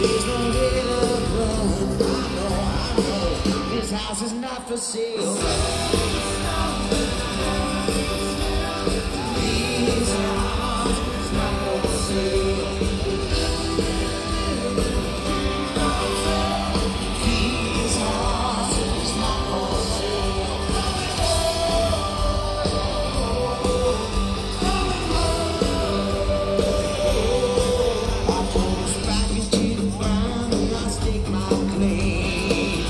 There's no way to run. I know this house is not for sale. This house is not for sale. This house is not for sale. I push back into the ground and I stake my claim.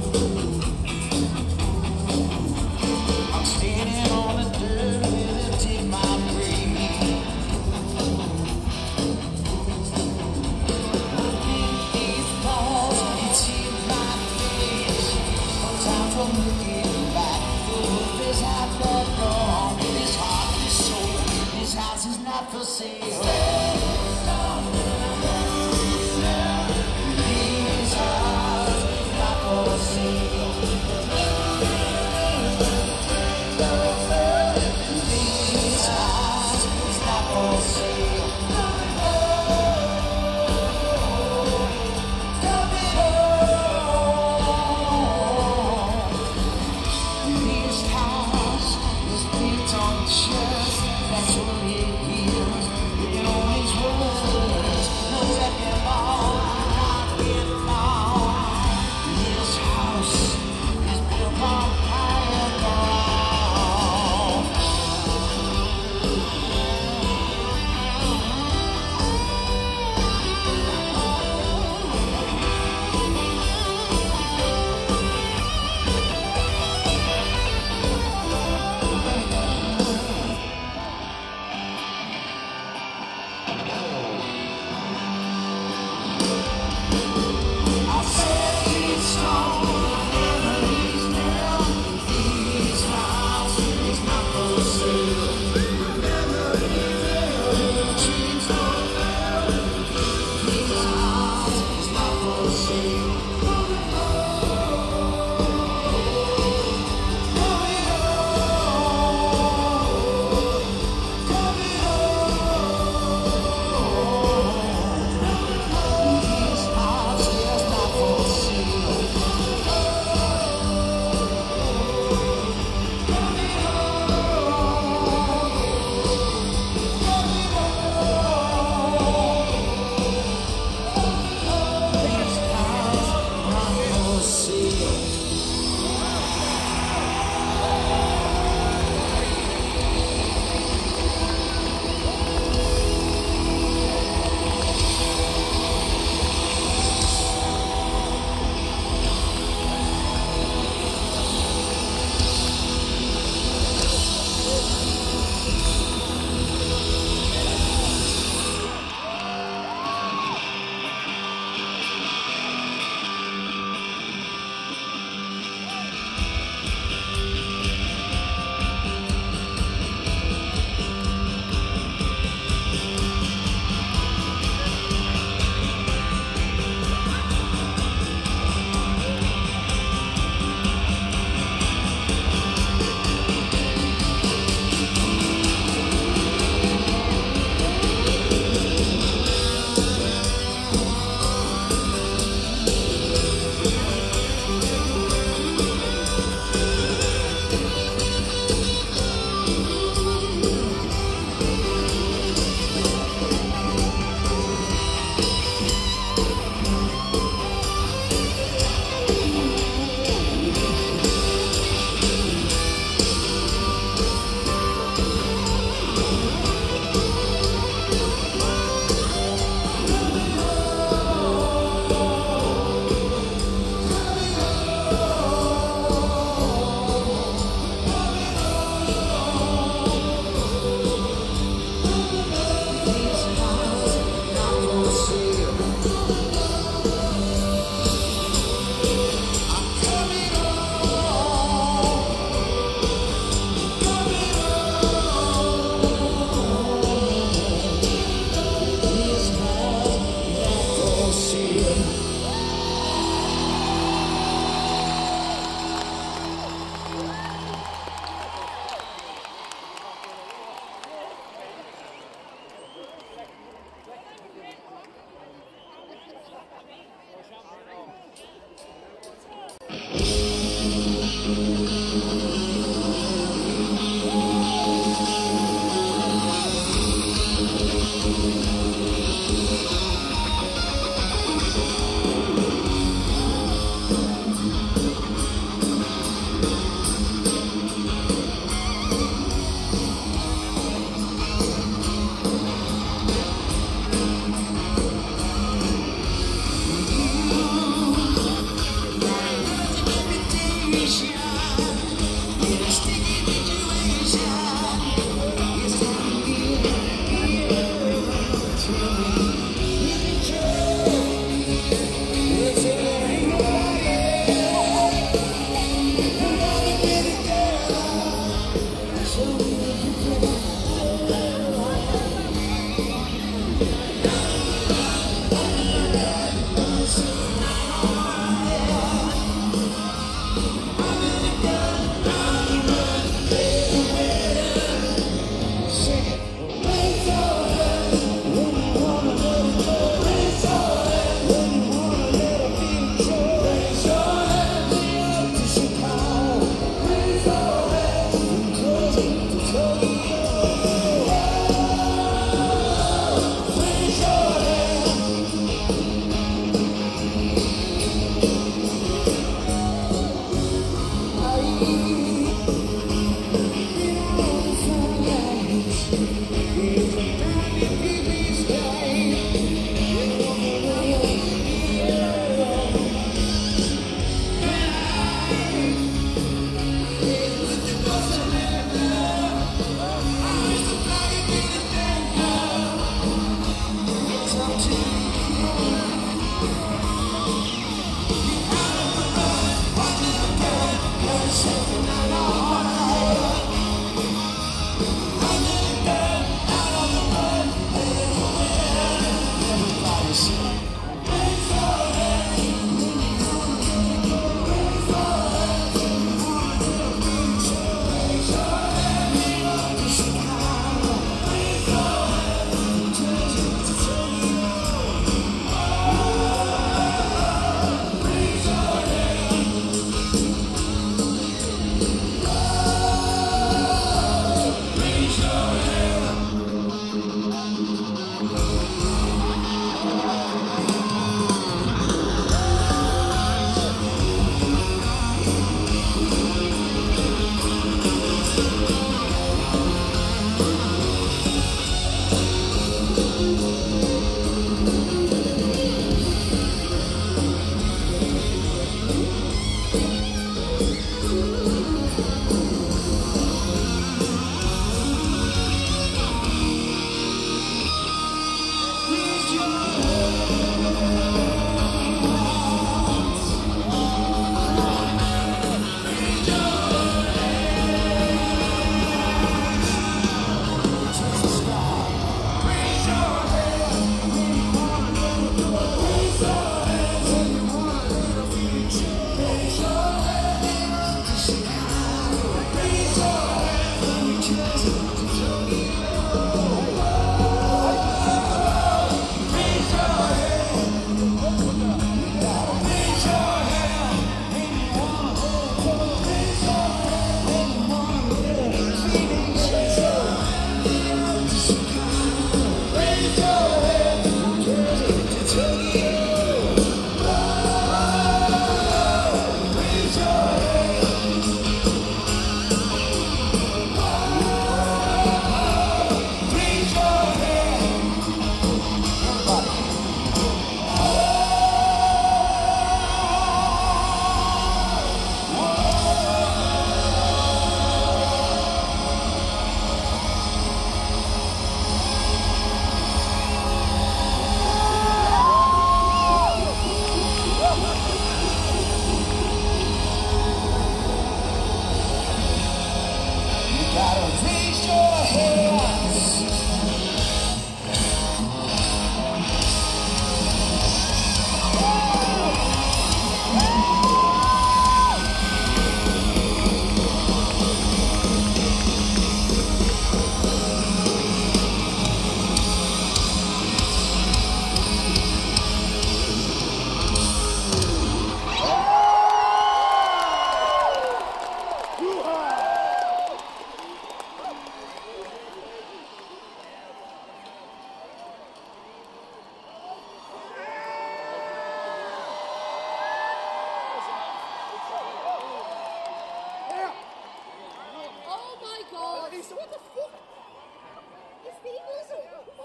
I'm standing on the dirt and I take my breath. These balls, it's in my face. No time for looking back. This house got wrong. This heart, this soul. This house is not for sale. That's what it is. You know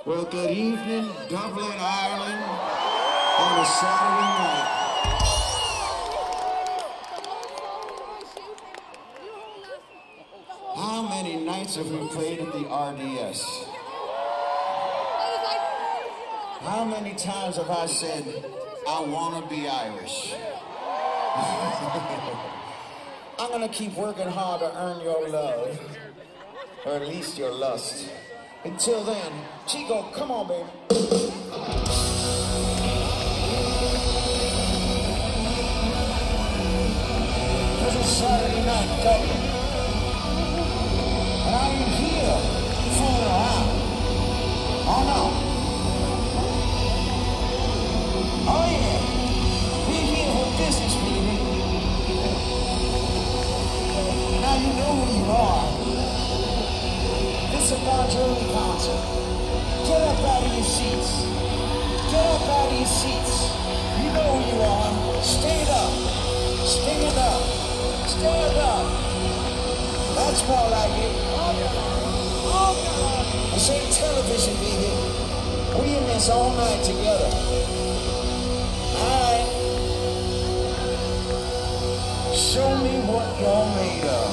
Well, good evening, Dublin, Ireland, on a Saturday night. How many nights have we played at the RDS? How many times have I said, I want to be Irish? I'm going to keep working hard to earn your love, or at least your lust. Until then, Chico, come on, baby. Cause it's Saturday night, Dublin. And I ain't here fooling around. Oh no. Oh yeah. We're here for business, baby. Now you know who you are. It's a Bon Jovi concert. Get up out of your seats. Get up out of your seats. You know who you are. Stand up. Stand up. Stand up. That's more like it. This ain't television, baby. We in this all night together. Alright. Show me what you're made of.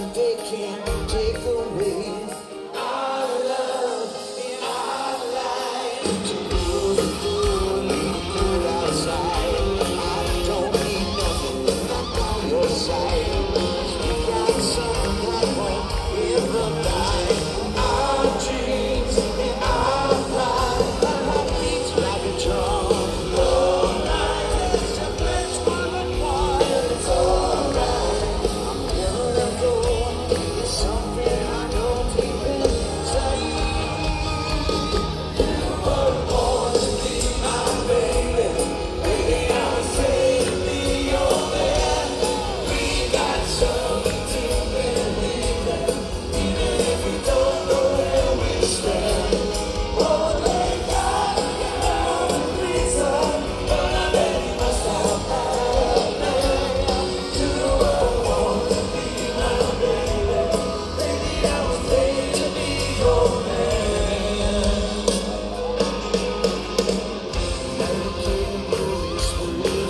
they can't take away our love and our life. To leave good outside. I don't need nothing when I'm on your side. We got something that won't ever die. Our dreams and our pride. Our heart beats like a drum. All night, it's a place for the quiet. It's alright. I'm never let go. It's something I know deep inside. You were born to be my baby. Baby, I was saved to be your man. We got something to believe in, even if we don't know where we stand. Oh, they got no reason, but I bet you must have had a man. You were born to be my baby. Baby, I was made to be your man. Now you play the movies with me,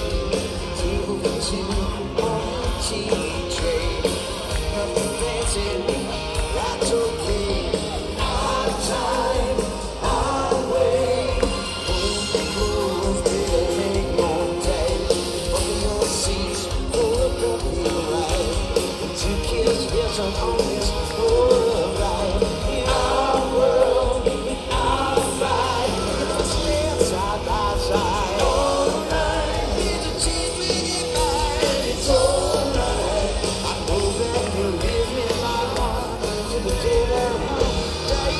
TV on TV train. Nothing fancy, that's okay. Our time, our way. Move, baby, make no time. Open your seats, pull up your wheel right. The two kids, yes, I'm on this whole ride. In our world, in our ride, let's stand side by side. All night, it's a cheap minute night. It's all right. I know that you live in my heart to the day that I die.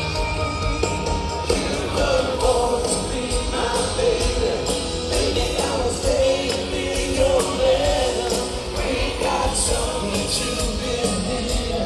You were born to be my baby. Baby, I was made to be your man. We got something to believe in.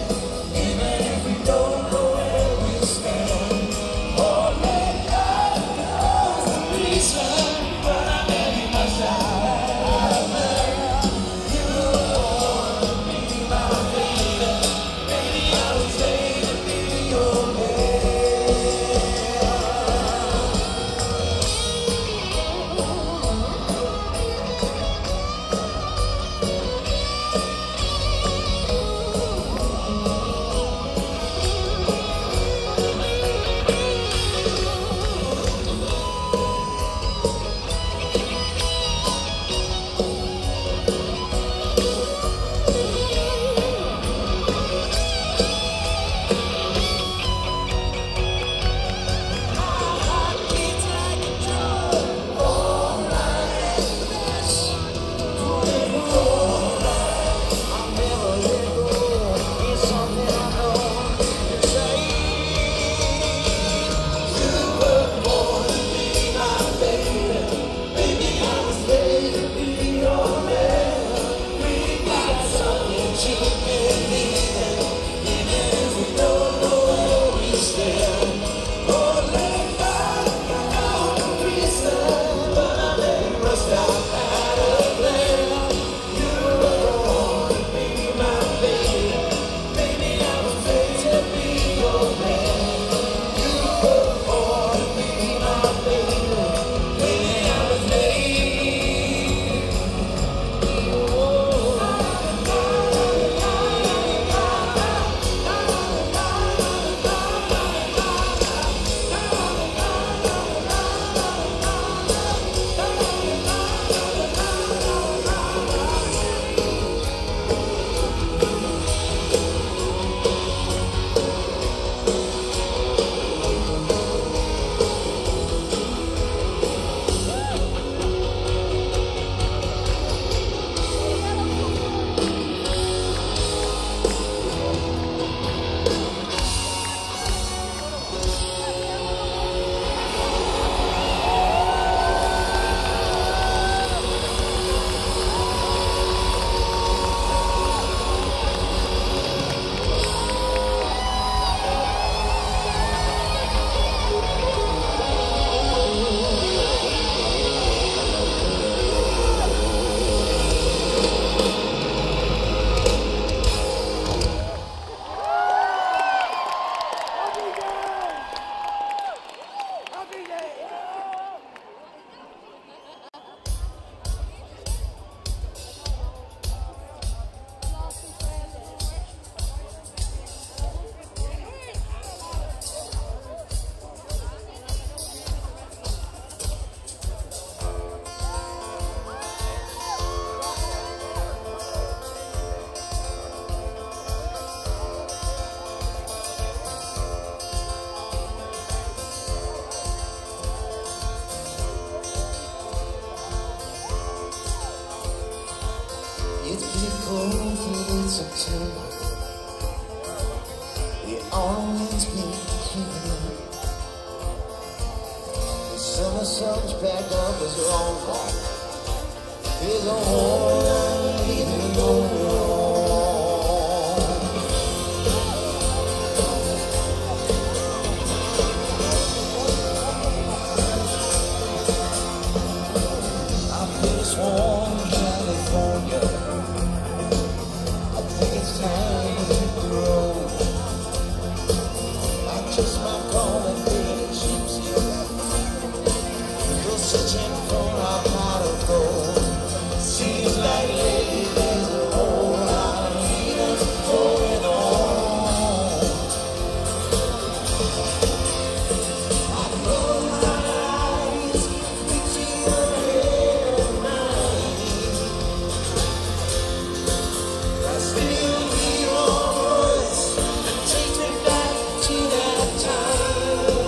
sun's back up is wrong. There's a whole lot of leaving going on. I feel sworn California. I think it's time to hit the road. I just might call it good gypsy. Searching for a pot of gold. Seems like lately there's a whole lot of leaders going on. I close my eyes, picture your head and mine. I still hear your voice that takes me back to that time.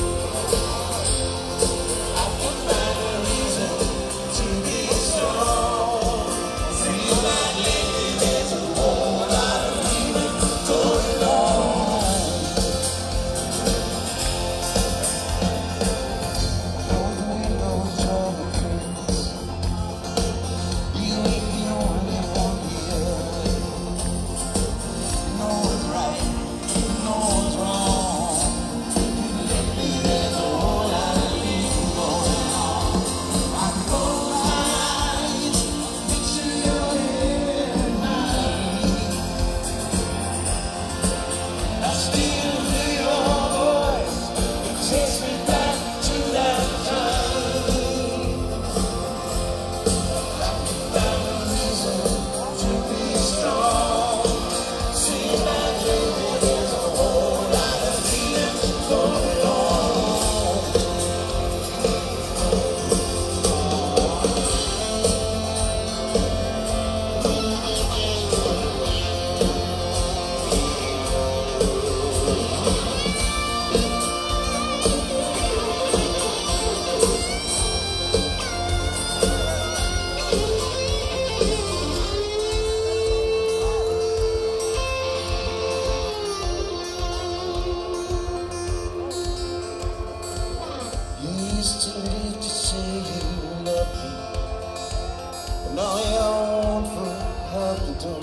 Used to live to say you love me, and all you want for help to do,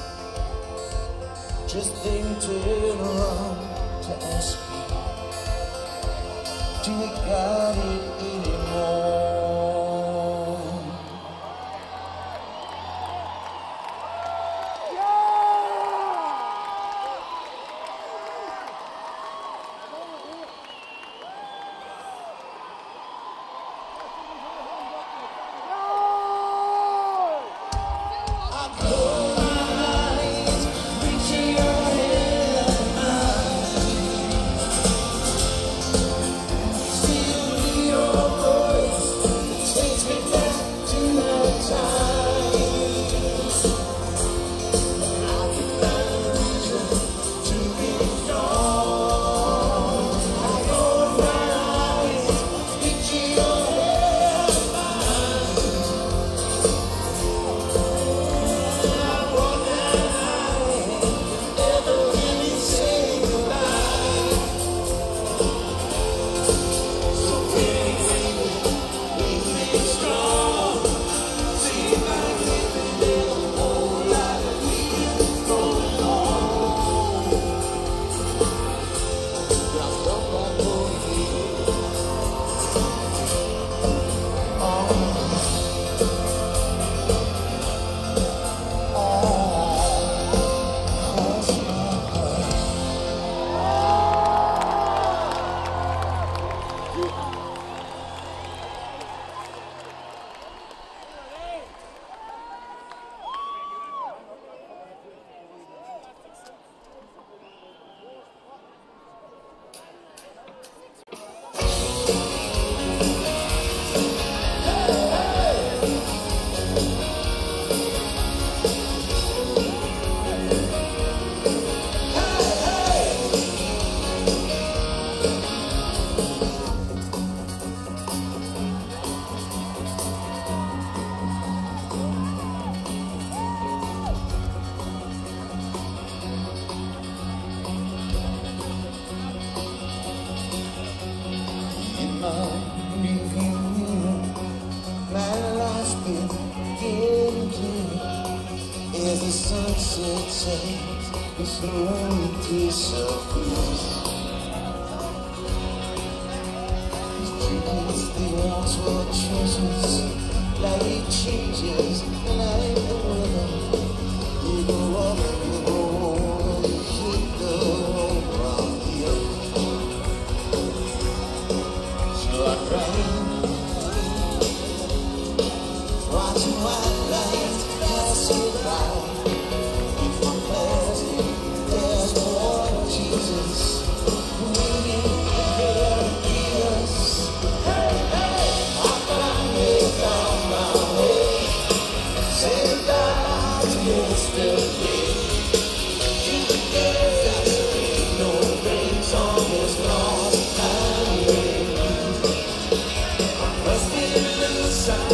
just then turn around to ask me, do you got it anymore? Still hear your voice. says it's the only piece of peace. It's the ones for treasures, life changes, and I ain't the weather. You go up, you go home, you hit the road around here. So I ride, watching white lights pass you by. If I'm passing, there's more Jesus waiting there to meet us. Hey, hey, I finally found my way. Say goodbye to yesterday. You can guess ain't no brakes on this lost highway. I'm busting loose, I'm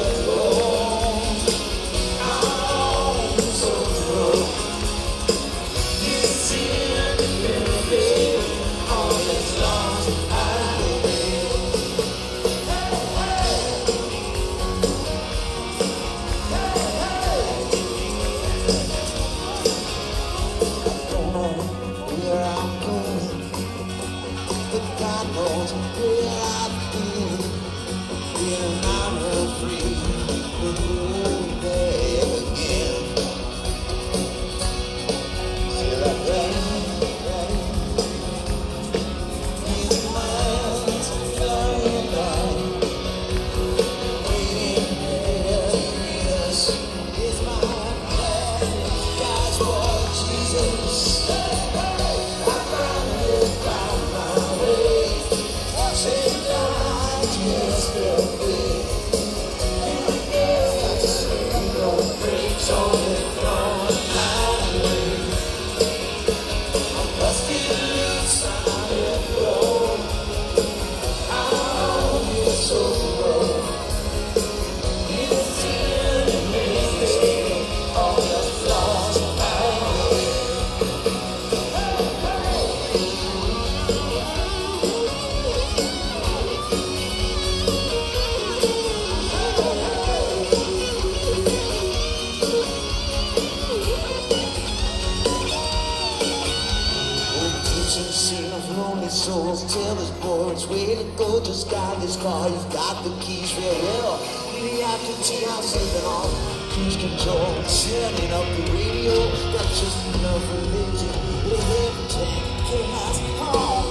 souls, tell this boy it's way to go. Just got this car, you've got the keys real well. Maybe after tea I'm sleeping on cruise control, turning up the radio. Got just enough religion to live and take chaos home.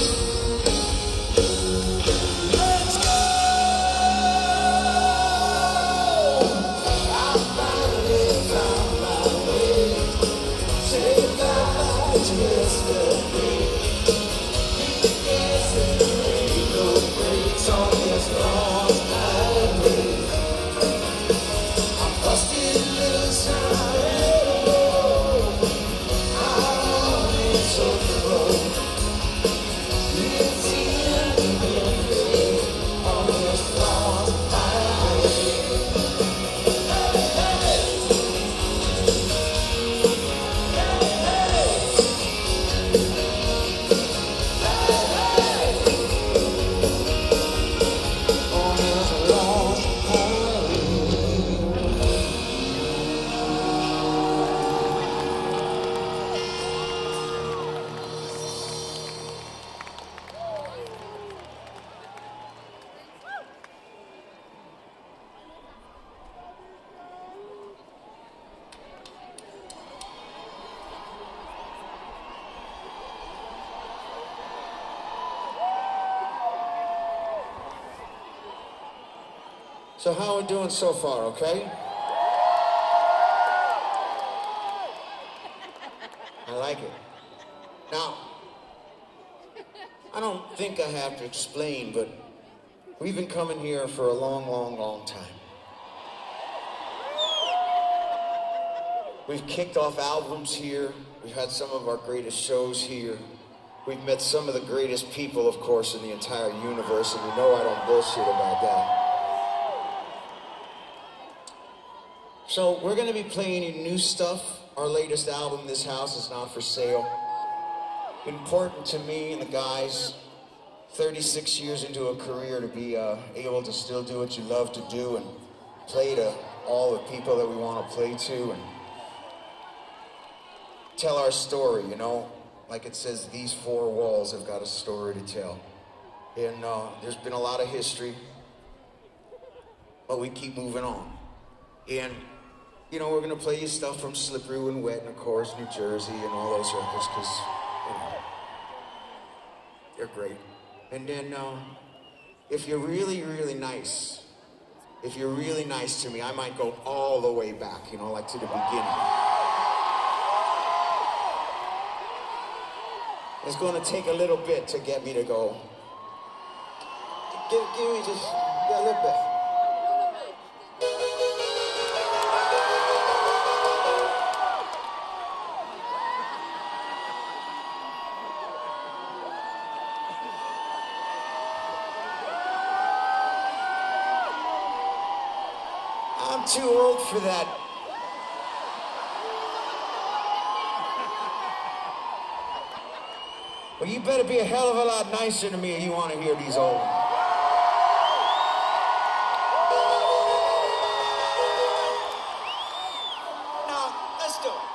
Let's go! I finally found my way. Say goodbye to yesterday. So how are we doing so far, okay? I like it. Now, I don't think I have to explain, but we've been coming here for a long, long, long time. We've kicked off albums here. We've had some of our greatest shows here. We've met some of the greatest people, of course, in the entire universe, and you know I don't bullshit about that. So we're going to be playing you new stuff. Our latest album, This House Is Not For Sale. Important to me and the guys, 36 years into a career, to be able to still do what you love to do and play to all the people that we want to play to. And tell our story, you know? Like it says, these four walls have got a story to tell. And there's been a lot of history, but we keep moving on. And, you know, we're gonna play you stuff from Slippery When Wet and, of course, New Jersey and all those records, because, you know, they're great. And then, if you're really, really nice, if you're really nice to me, I might go all the way back, you know, like to the beginning. It's gonna take a little bit to get me to go. Give me just a little bit. I'm too old for that. Well, you better be a hell of a lot nicer to me if you want to hear these old ones. Now, let's do it.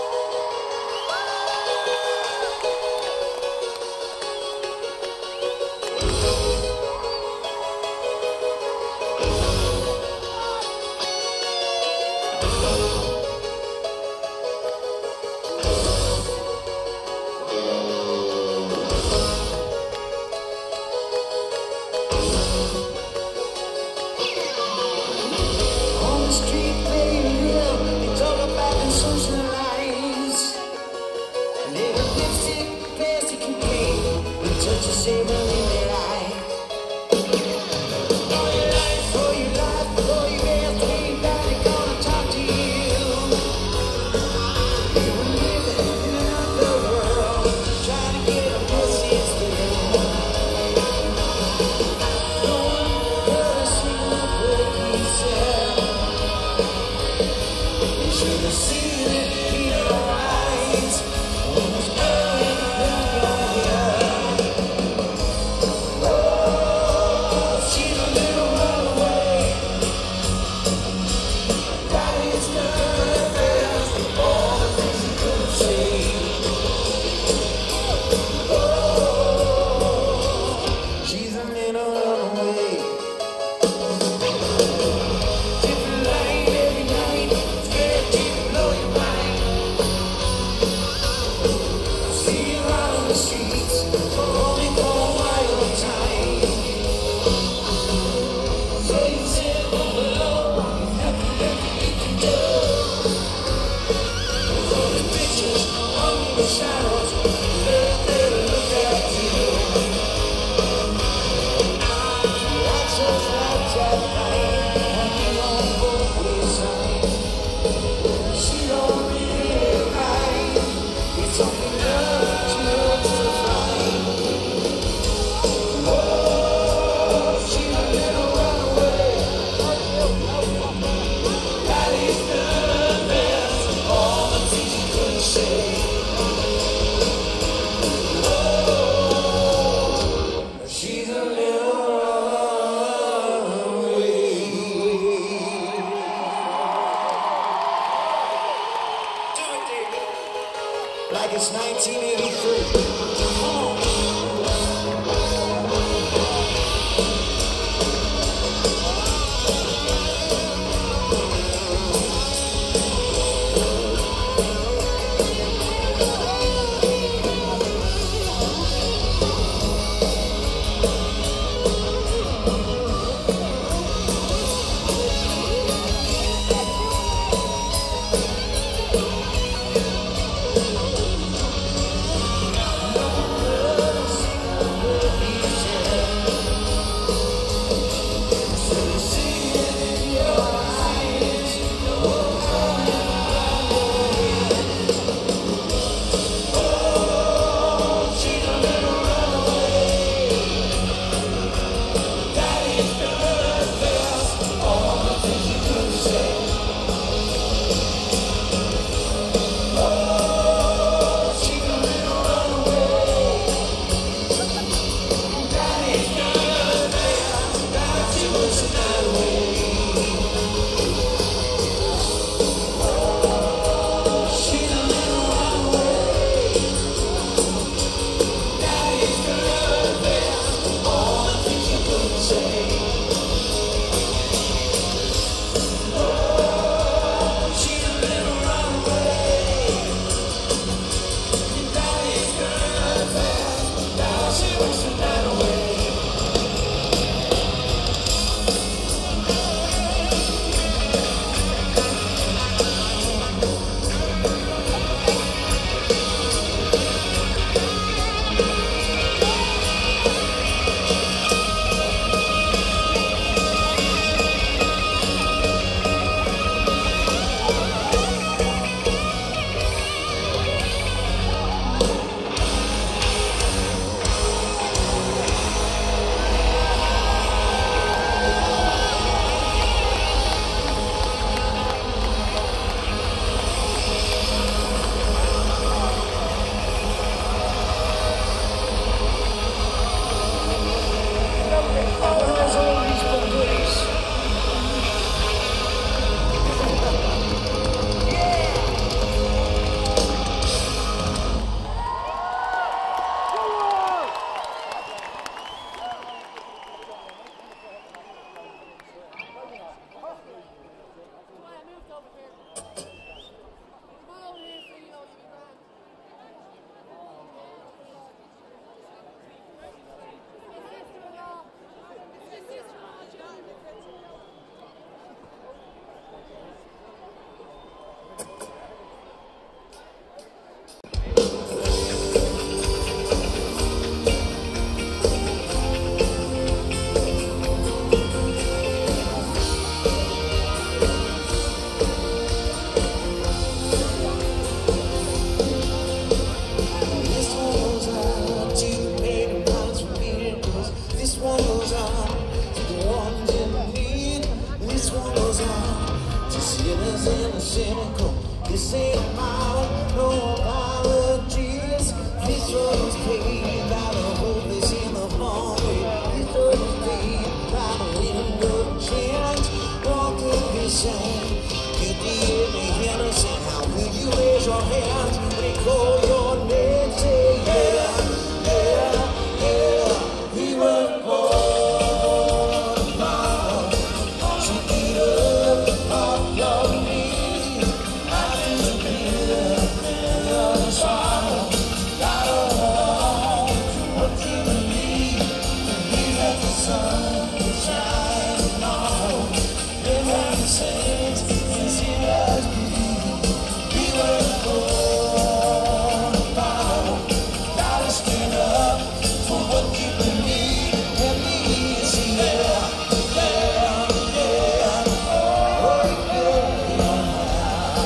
Like it's 1983. cynical. This ain't a model, no apologies. This was paid by the hopeless in the hallway. This was paid by the window chance. What could be said? Guilty in the innocent. How could you raise your hands when they call your name? Say yeah, yeah, yeah. We were born to follow. So eat up your meat. I disappear, you're swallow. Gotta hold what you believe. Believe that the sun will shine tomorrow. Live like the saints and see us be. We were born to follow. Gotta stand up for what you believe. Let me see yeah, yeah, yeah. Oh yeah.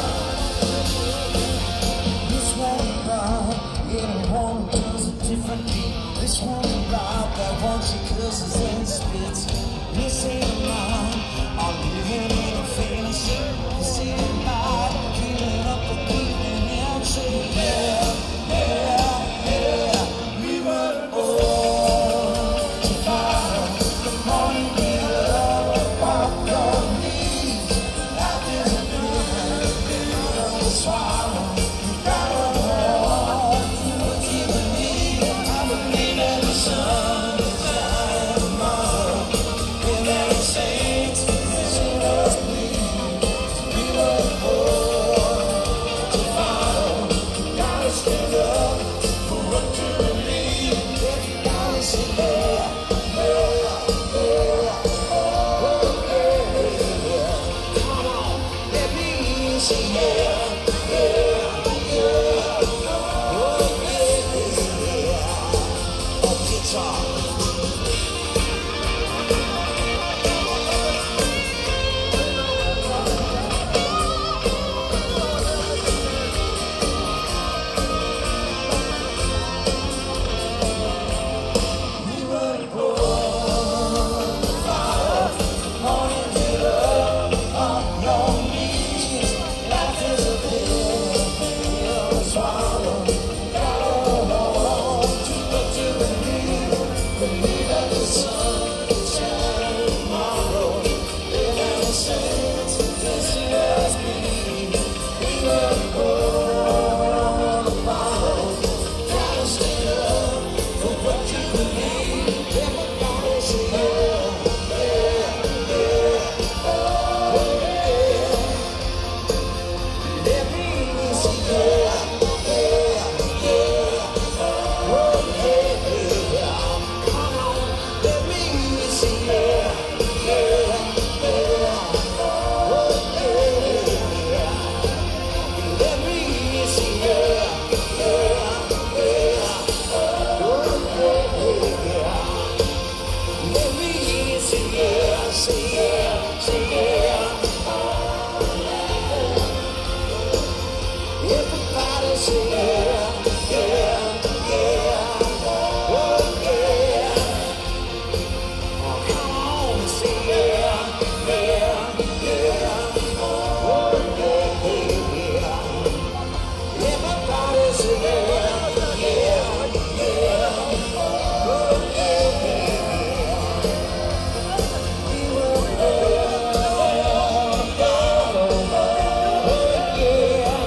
This one about getting home does a different beat. This one about that one she curses and spits. This ain't about I'm living in a fantasy. This ain't about giving up a beat and then say yeah, yeah, yeah. We were born to follow. The morning get up off your knees. Life is a pill to swallow. You gotta hold what you believe. I believe that the sun will shine tomorrow. And that the saints will see us bleed. We were born to follow. You gotta stand up for what you believe. You gotta say yeah, yeah, yeah. Oh yeah, yeah. Come on, let me say yeah, yeah, yeah. Oh yeah, yeah. On guitar. We were born to follow. Morning get up on your knees. Life is a pill to swallow. Gotta hold to what you believe. Believe that the sun will shine tomorrow. Live in the saints will see us bleed. We were born to follow. Gotta stand up for what you believe. Everybody say yeah, yeah, yeah. Oh yeah. Let me say yeah, yeah, yeah. Oh yeah, yeah. Come on, let me say yeah, yeah, yeah. Oh yeah, let me say yeah, yeah, yeah. Oh yeah, let me say yeah, say yeah, say yeah. Everybody say yeah, yeah, yeah. Oh yeah. Oh, come on, say yeah, yeah, yeah. Oh yeah, yeah. Everybody say yeah, yeah, yeah. Oh yeah. We were born to follow. Oh yeah.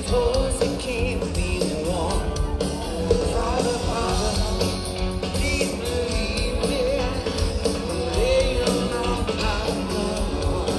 voice that can't be won. Father, Father, please believe me. Laying on my blood.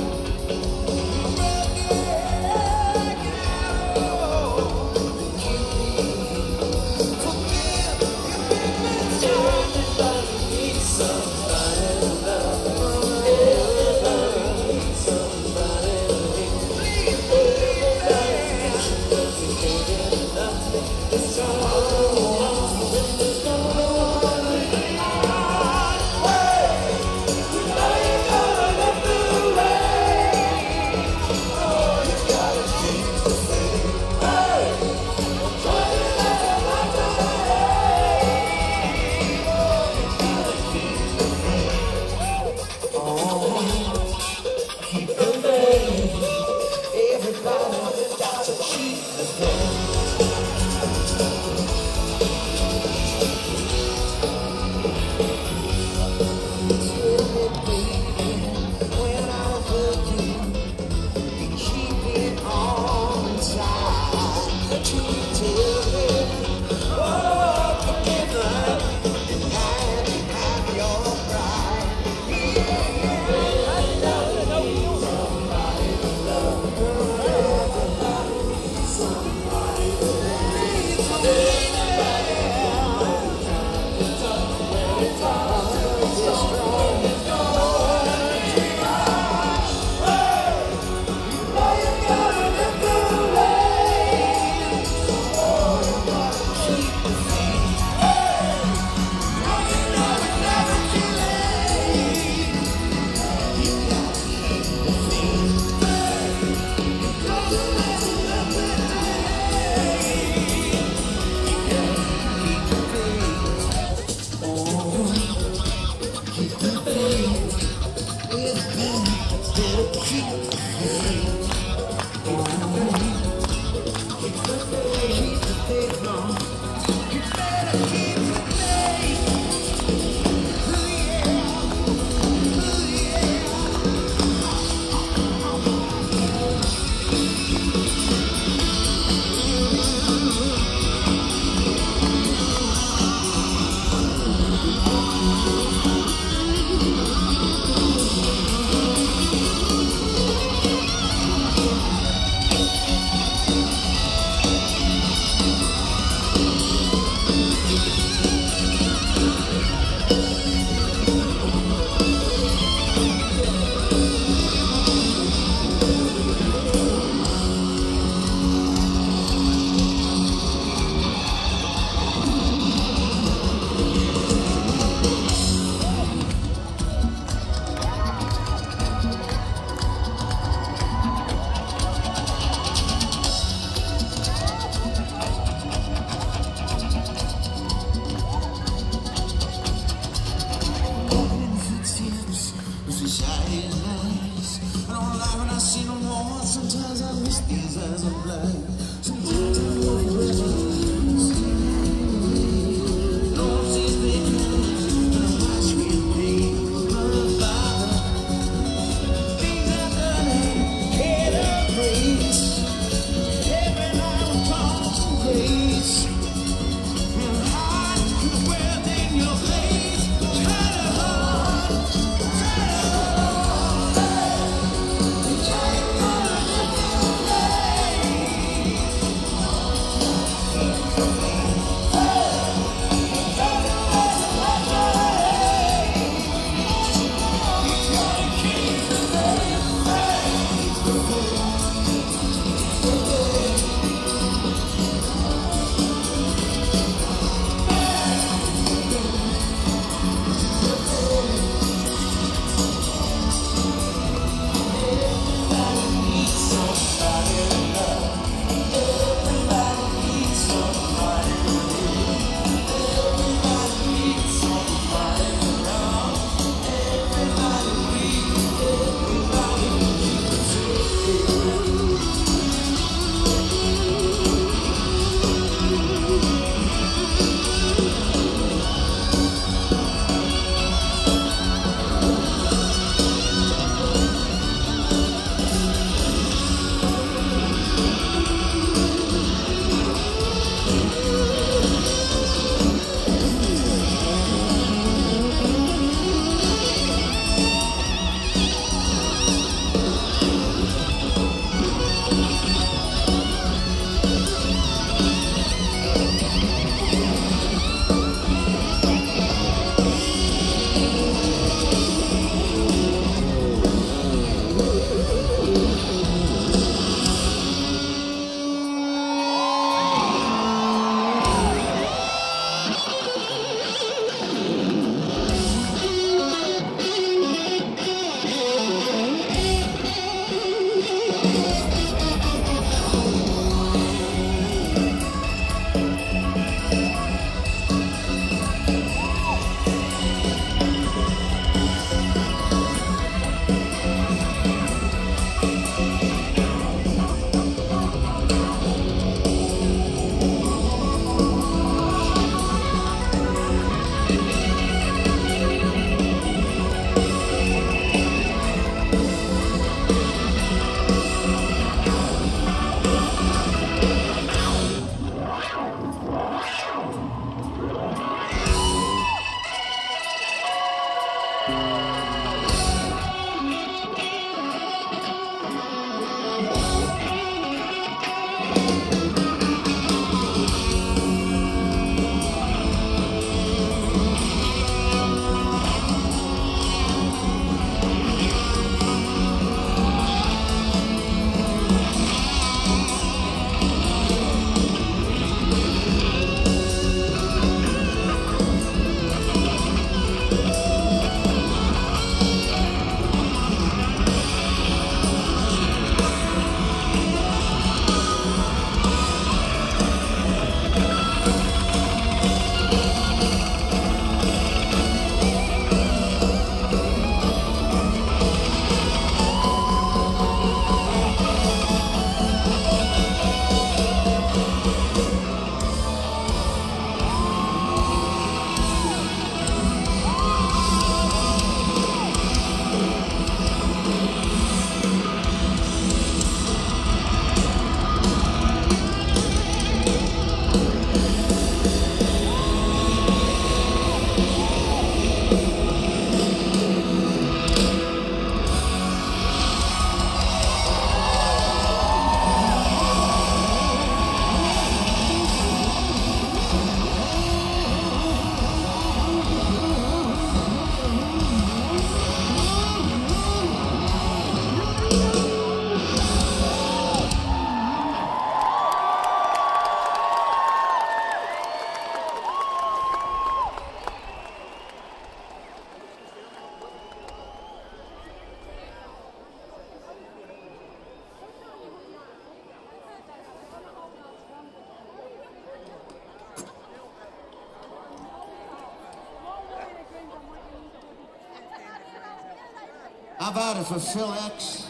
How about it for Phil X,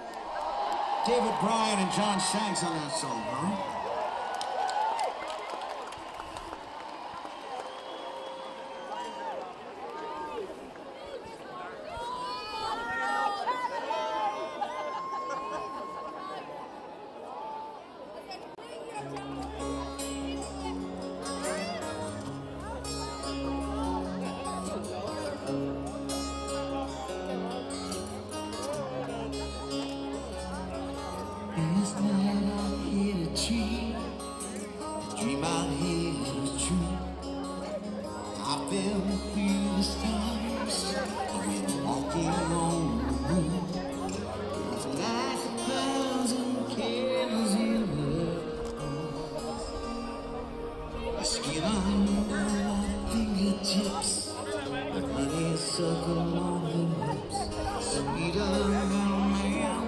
David Bryan, and John Shanks on that song, huh? Last night I hit a tree. The dream I had was true. I fell through the stars, walking on the moon. It's like 1,000 candles in the room. My skin under my fingertips, honeysuckle on the lips, sweeter than a man.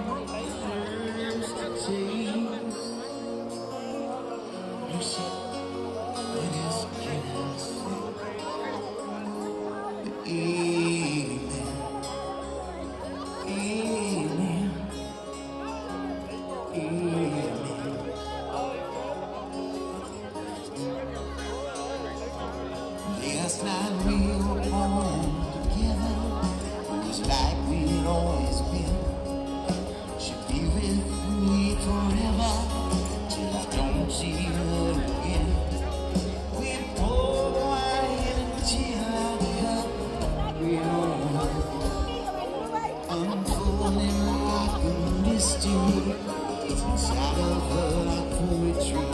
Last night we were all together. It was like we'd always been. She'd be with me forever till I don't see her again. We'd pour wine until our cup ran over, unfolding like a mystery inside of her poetry.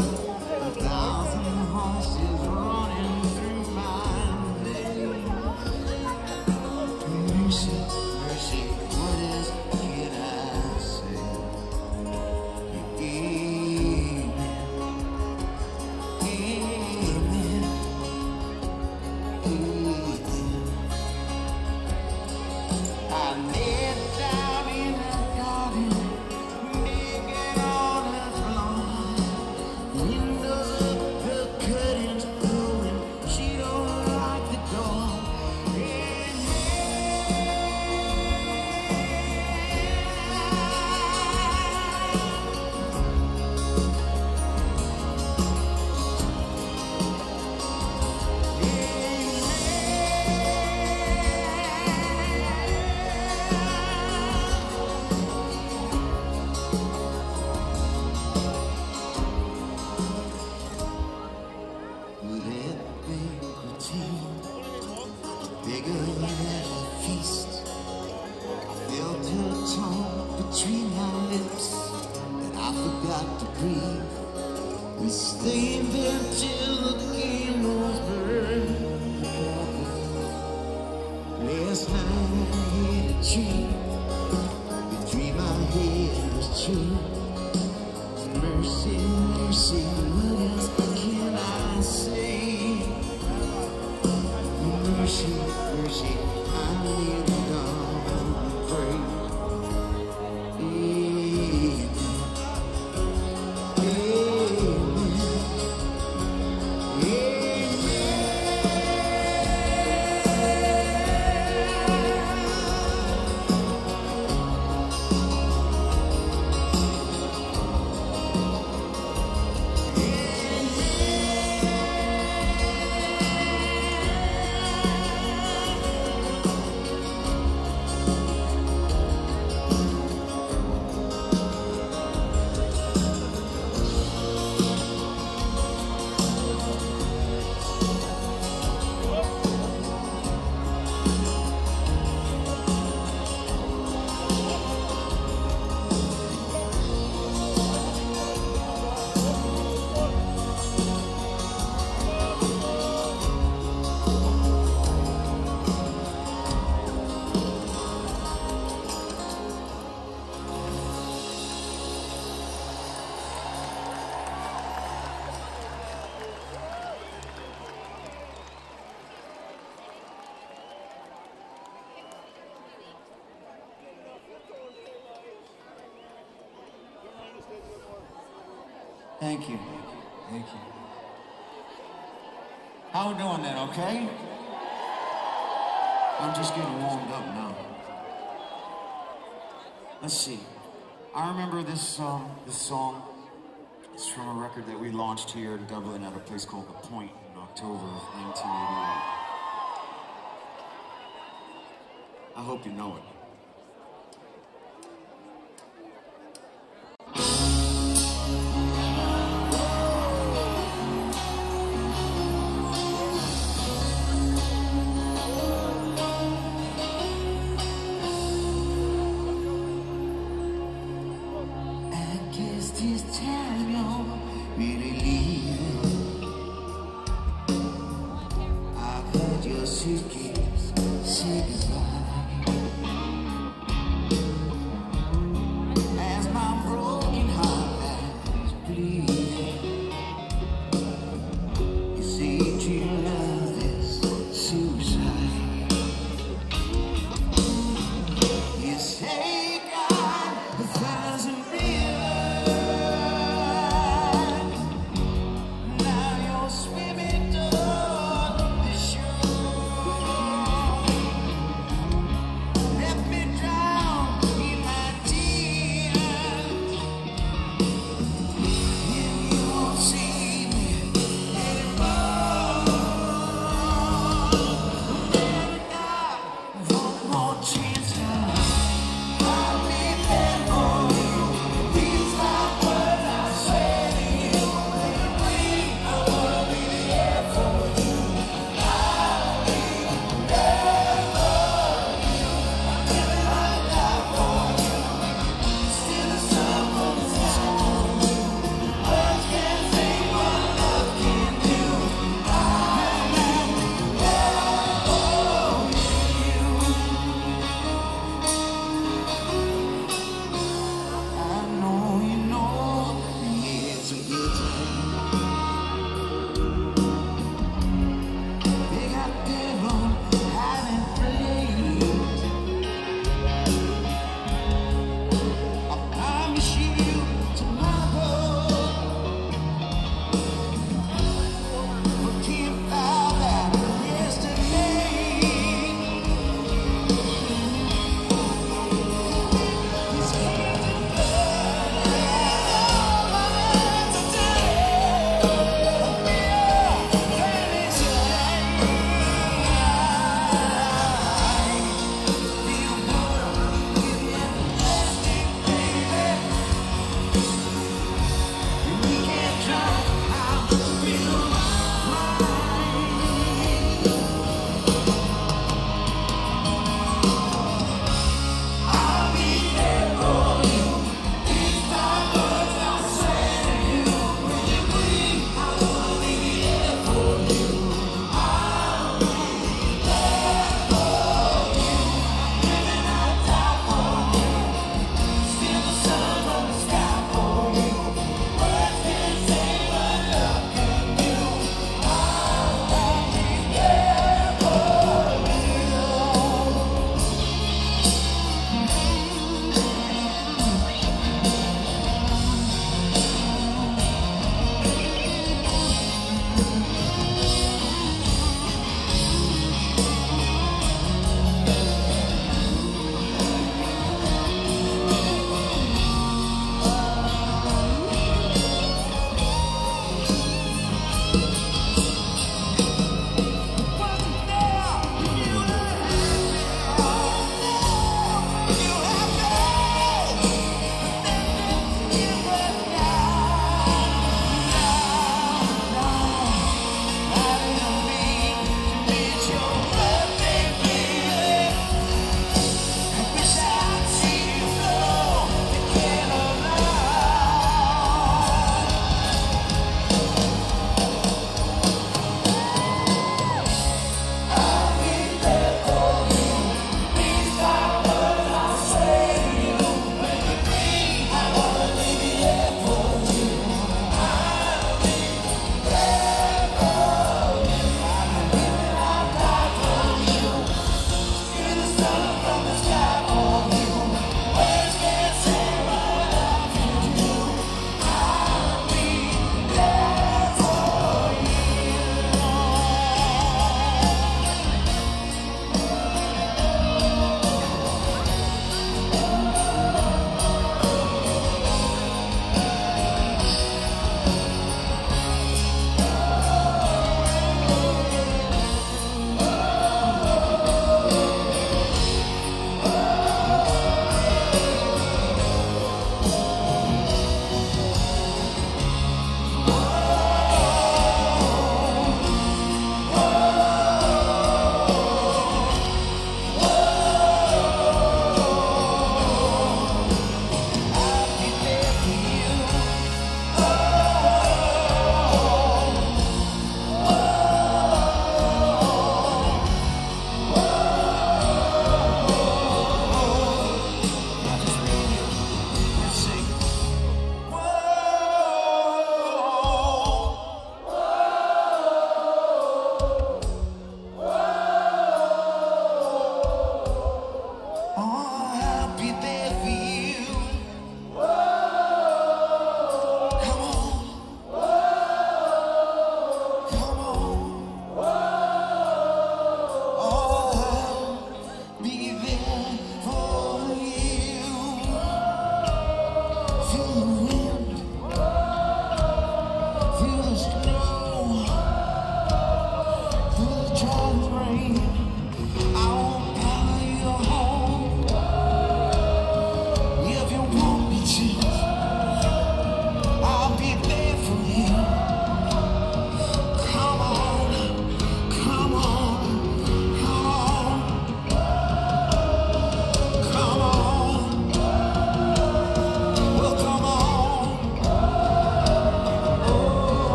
Staying there till the candles burn. Last night I had a dream. The dream I had was true. Mercy, mercy, what else can I say? Mercy, mercy, I kneel down and pray. Thank you. Thank you. How we doing then, okay? I'm just getting warmed up now. Let's see. I remember this song. It's from a record that we launched here in Dublin at a place called The Point in October of 1988. I hope you know it. This time you're really leaving. I've heard your suitcase say goodbye.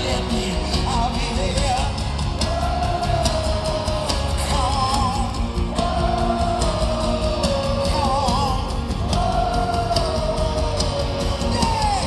let me, I'll be there. Come on, come on, yeah.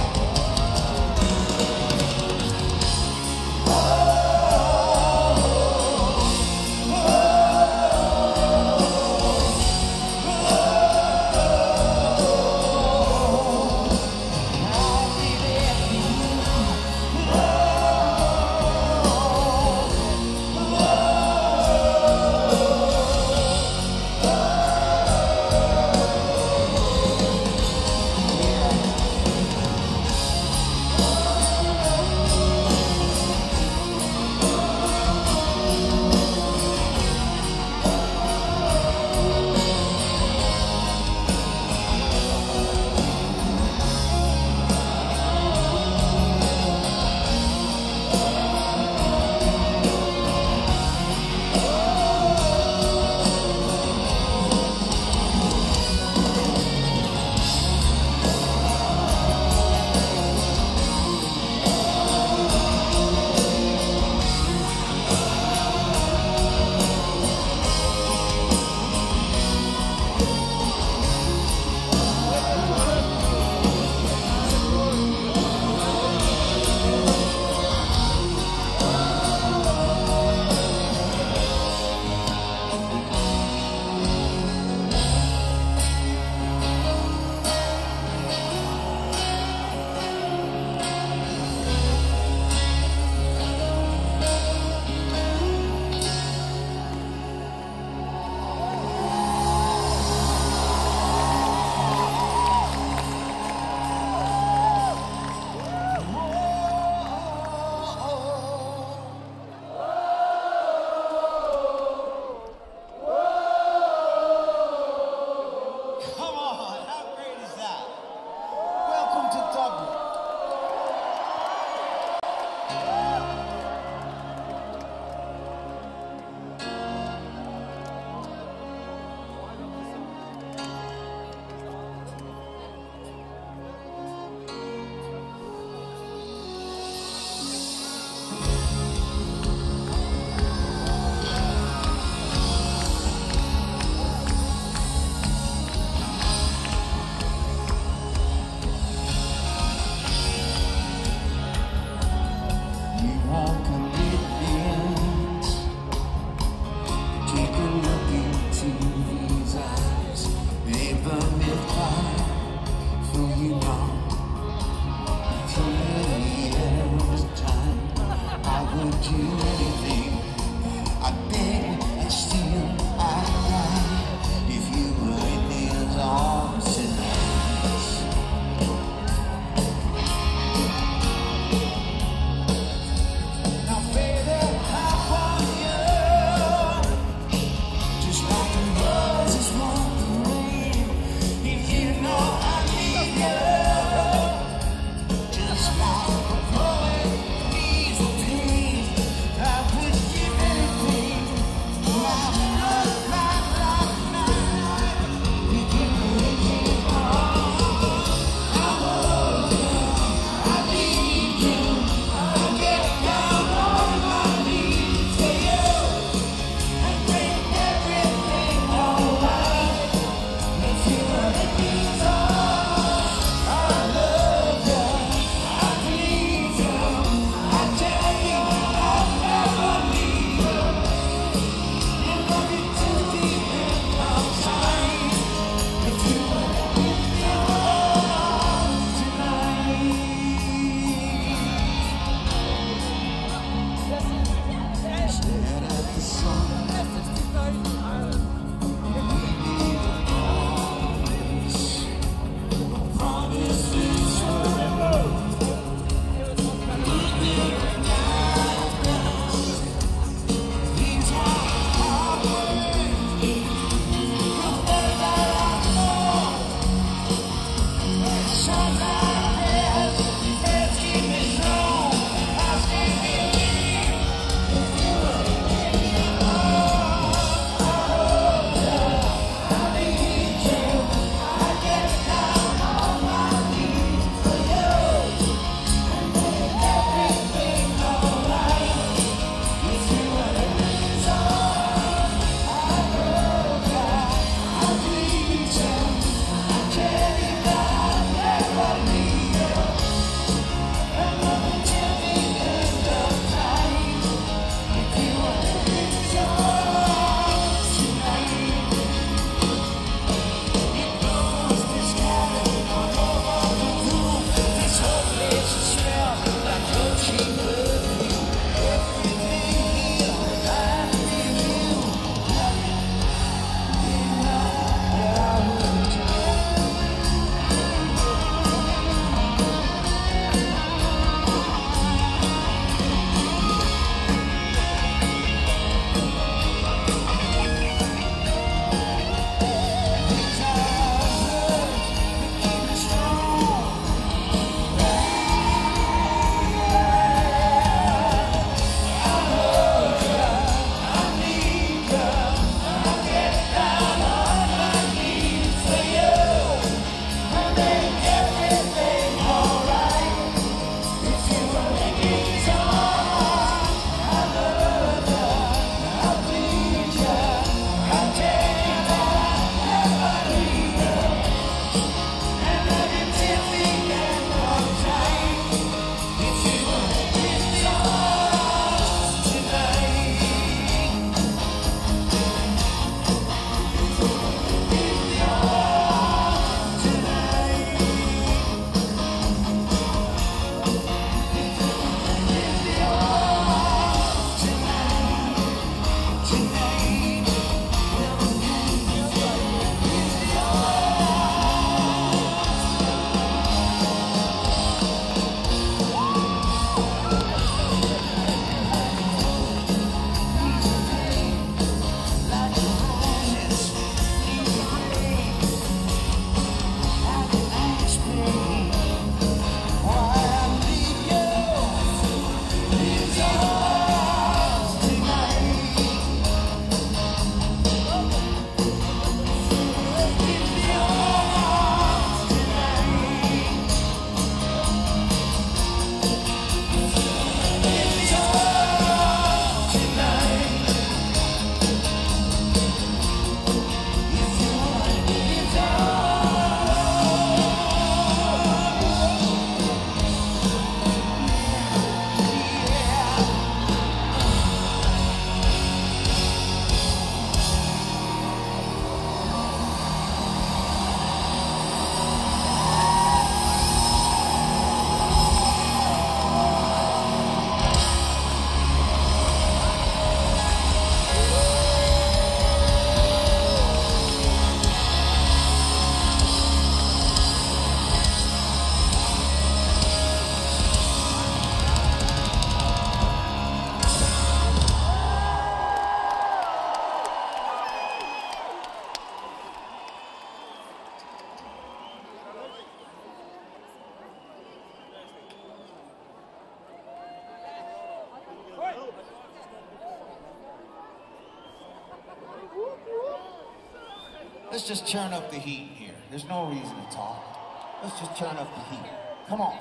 Let's just turn up the heat here. There's no reason to talk. Let's just turn up the heat. Come on.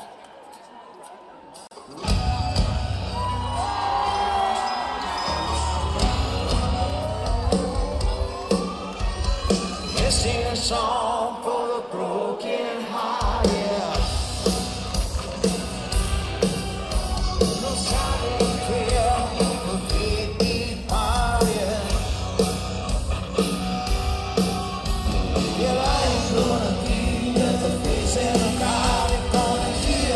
Let's sing a song for the broken heart, yeah. No sounding clear, but feet beat hard, yeah. Yeah, I ain't gonna be at the face in the crowd. You're gonna hear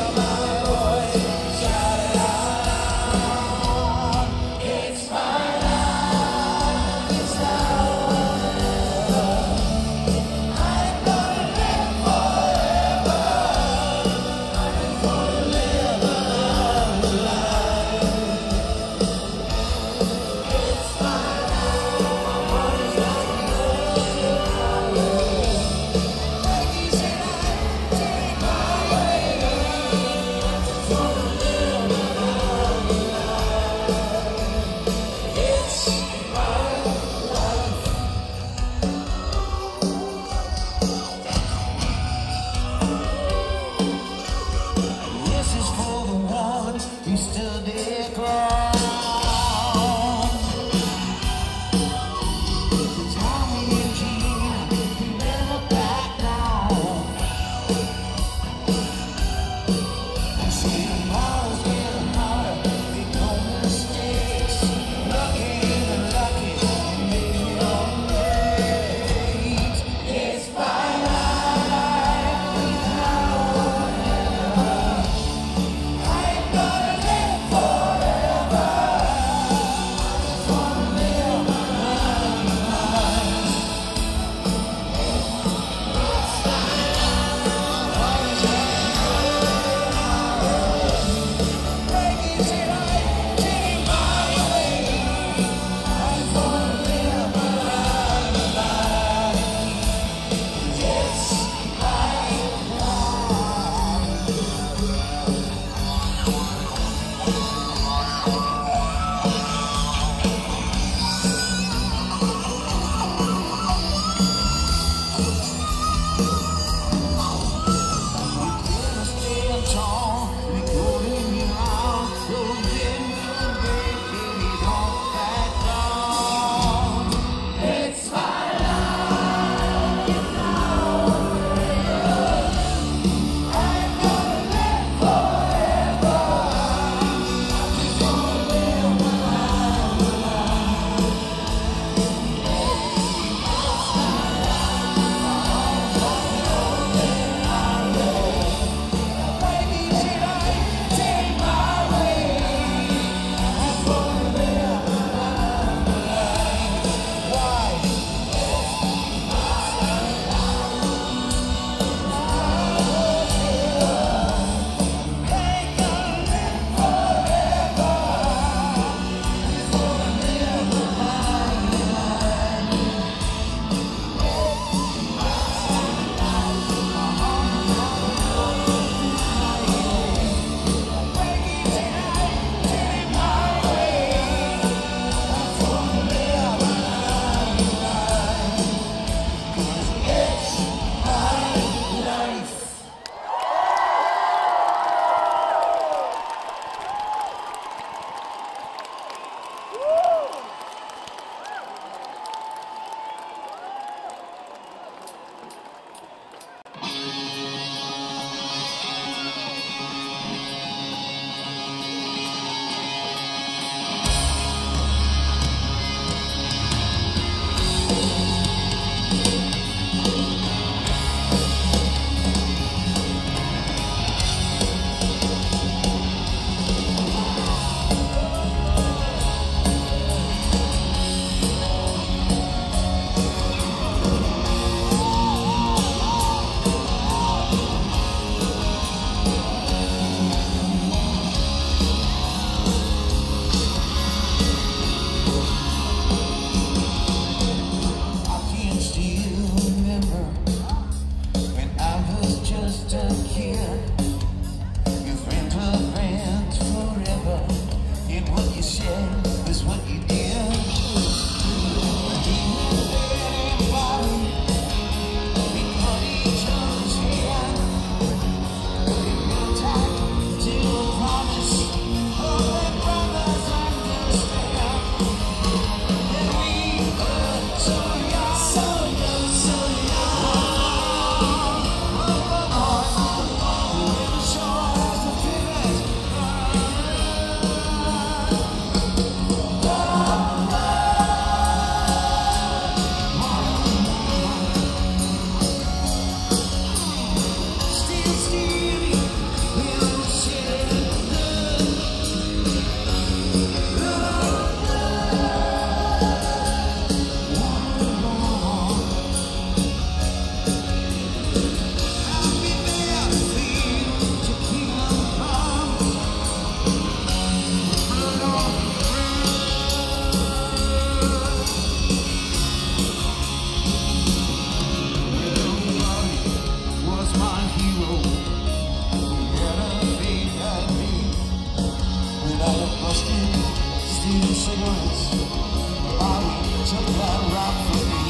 busted, stealing cigarettes while we took that rock from me.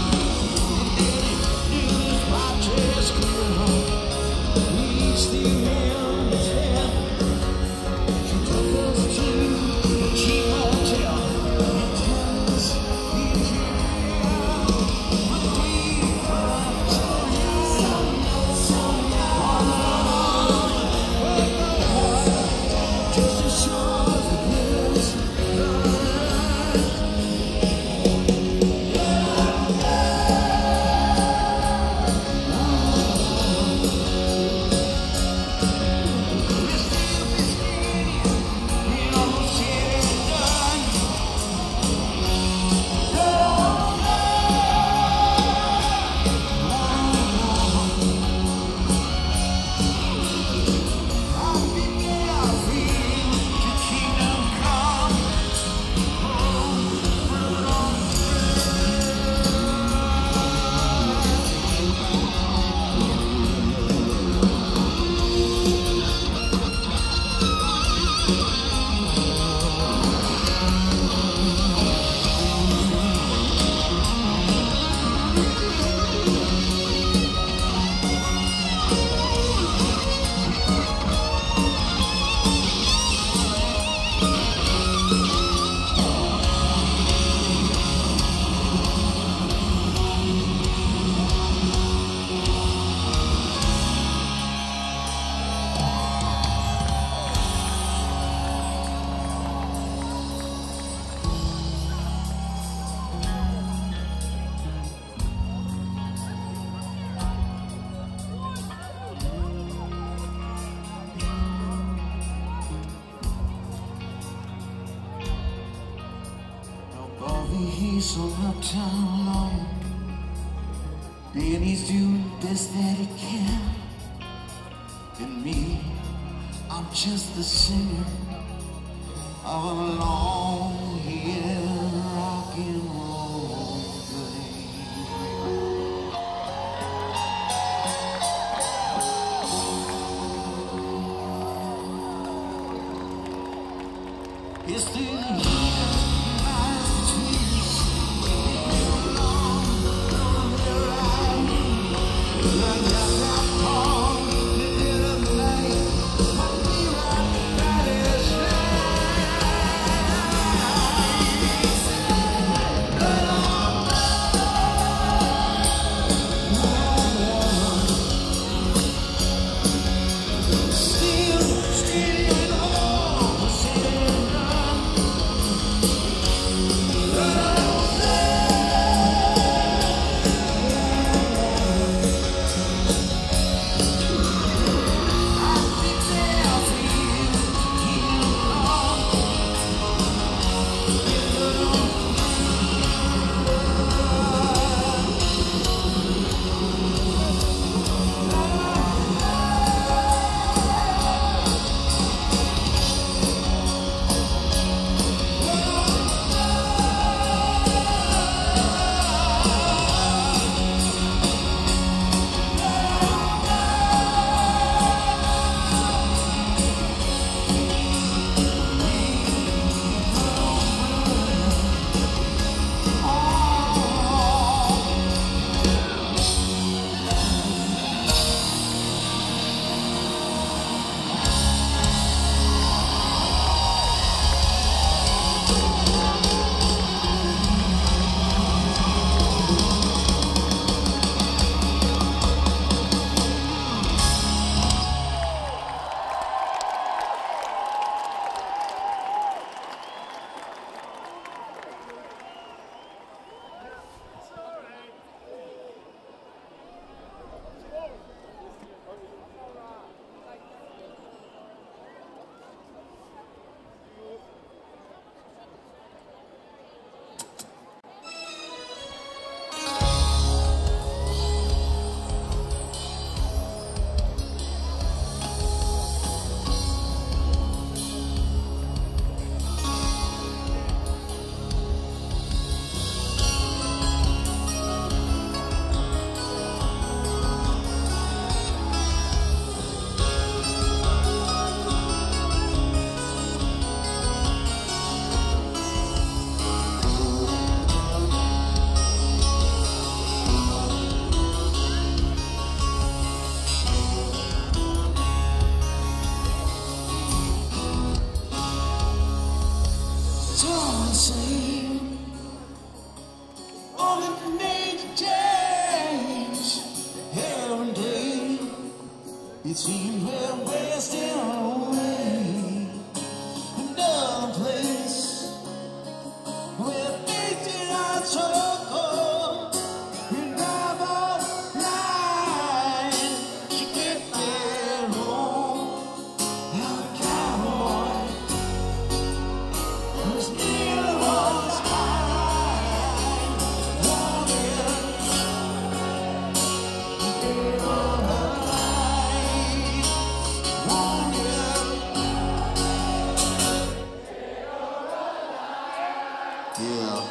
News my dress clear, reached the man's head. She took us to a cheap hotel in Tennessee. He's on uptown alone. Benny's doing the best that he can. And me, I'm just the singer of a long hair rock and roll play. It's through the years, lies between us. Still, same. Only made a change every day. It seems we're wasting away. Another place we're facing our trouble. We drive all night to get there home. Our cowboy was near was high. Warrior, dead or alive. Warrior, yeah.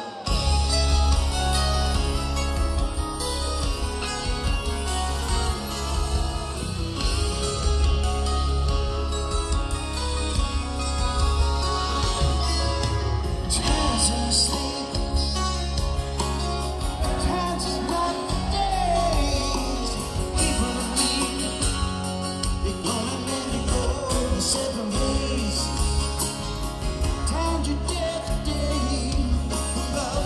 Times are sleepless, times are not the days. People are leaving, they're gonna let me go in separate ways. Times are death day, about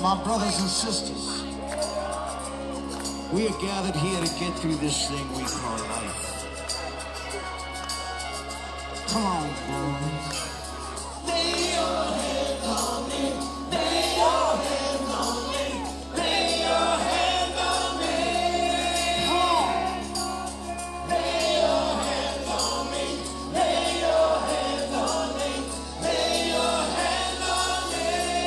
my brothers and sisters, we are gathered here to get through this thing we call life. Come on, boys. Lay your hands on me. Lay your hands on me. Lay your hands on me. Come on. Lay your hands on me. Lay your hands on me. Lay your hands on me.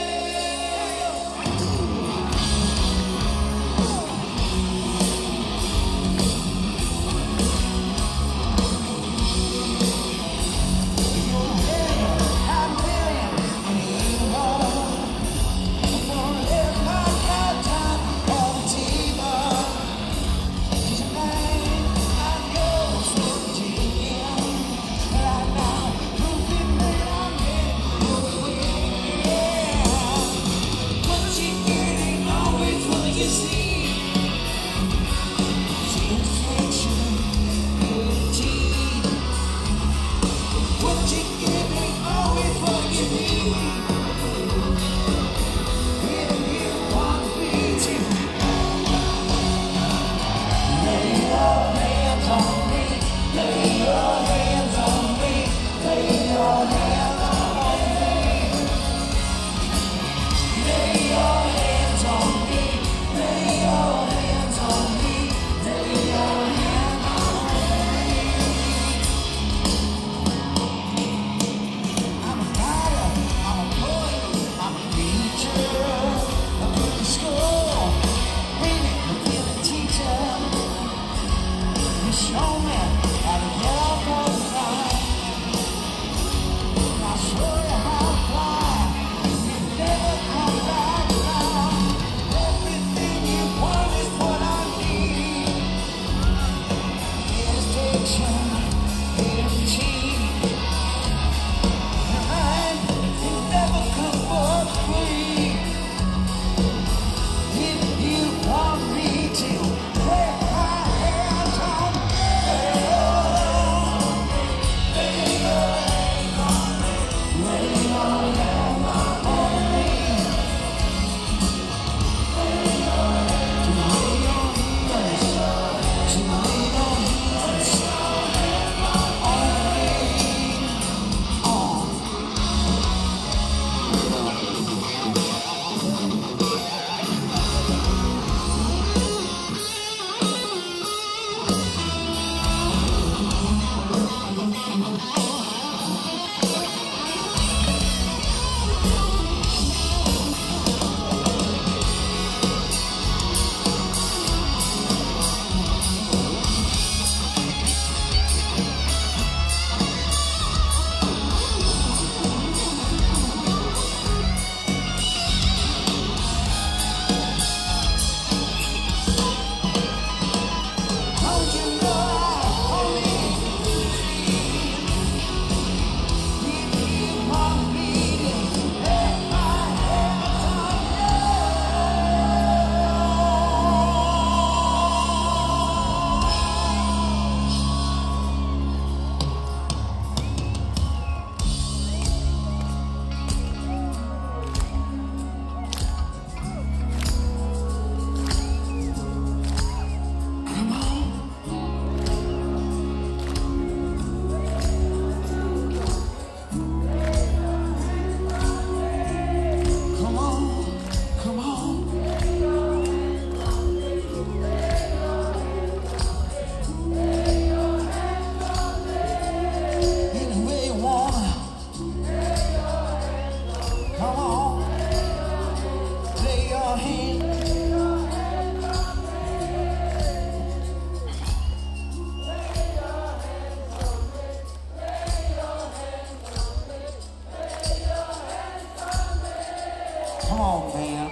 Come on, man.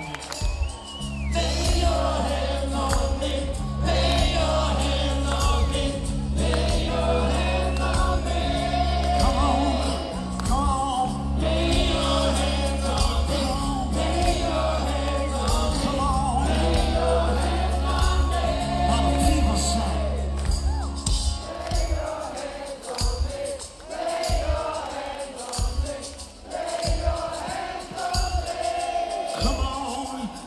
Lay your hands on me. Lay your hands on me. Lay your hands on me. Come on, come on. Lay your hands on me. Lay your hands on me. Come on. Lay your hands on me. How the people say. Lay your hands on me. Lay your hands on me. Lay your hands on me. Come on.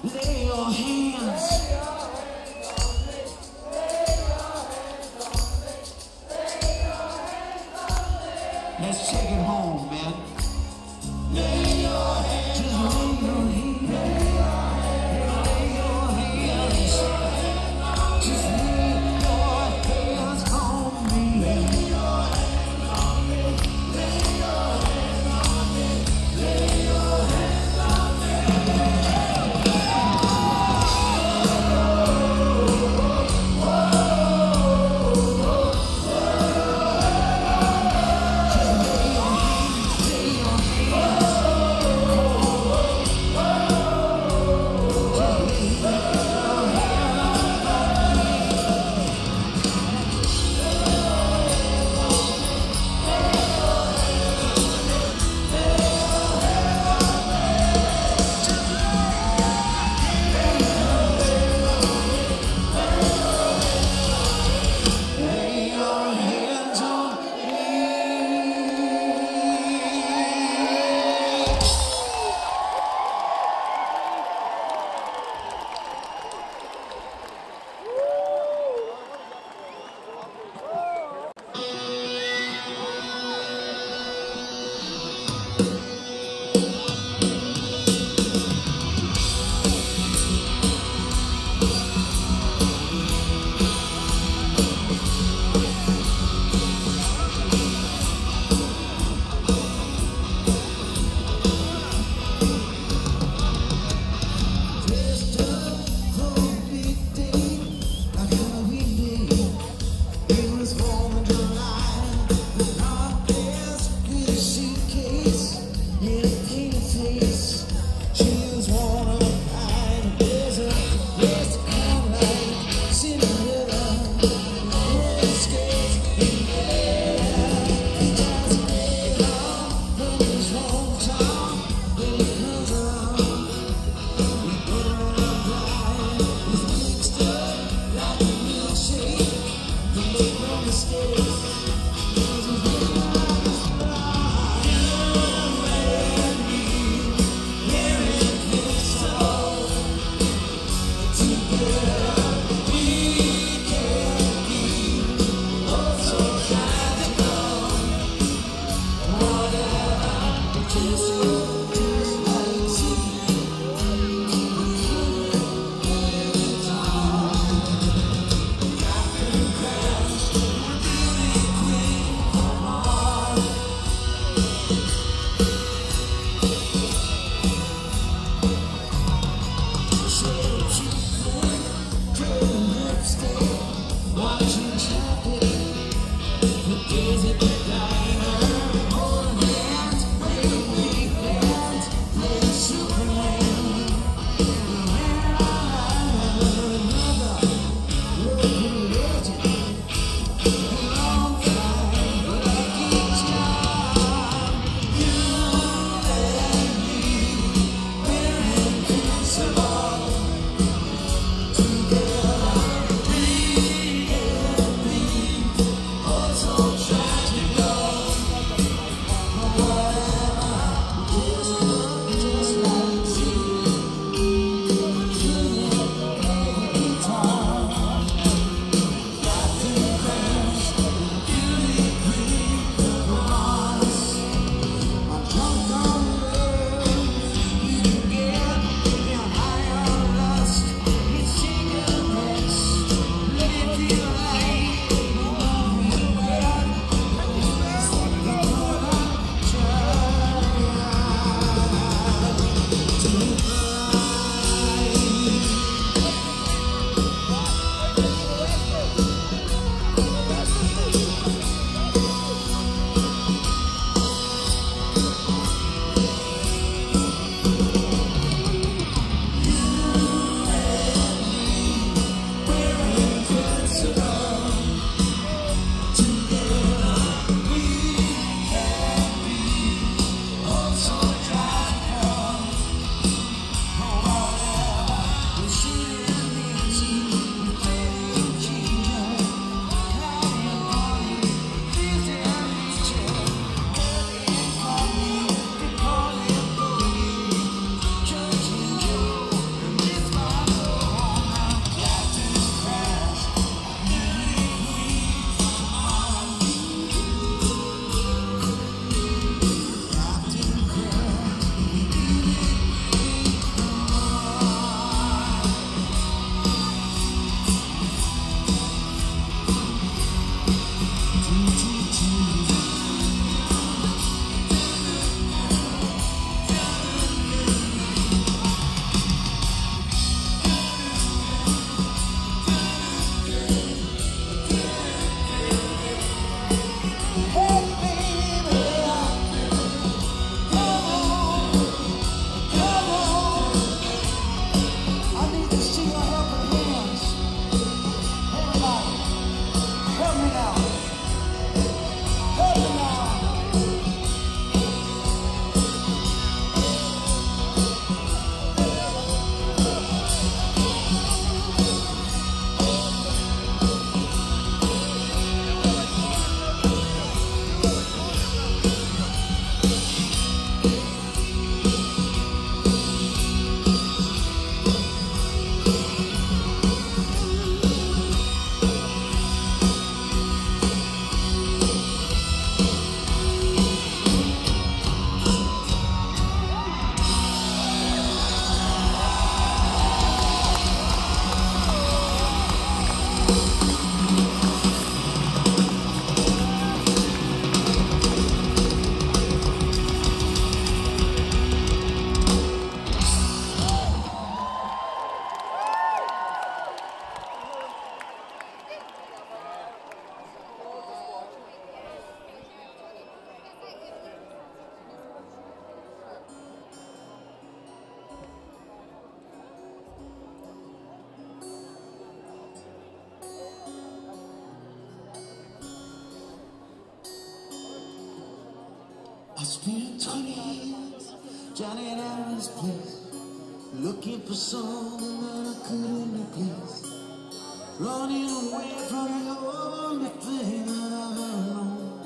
spent 20 years drowning out of this place, looking for something that I couldn't replace, running away from the only thing that I've ever known.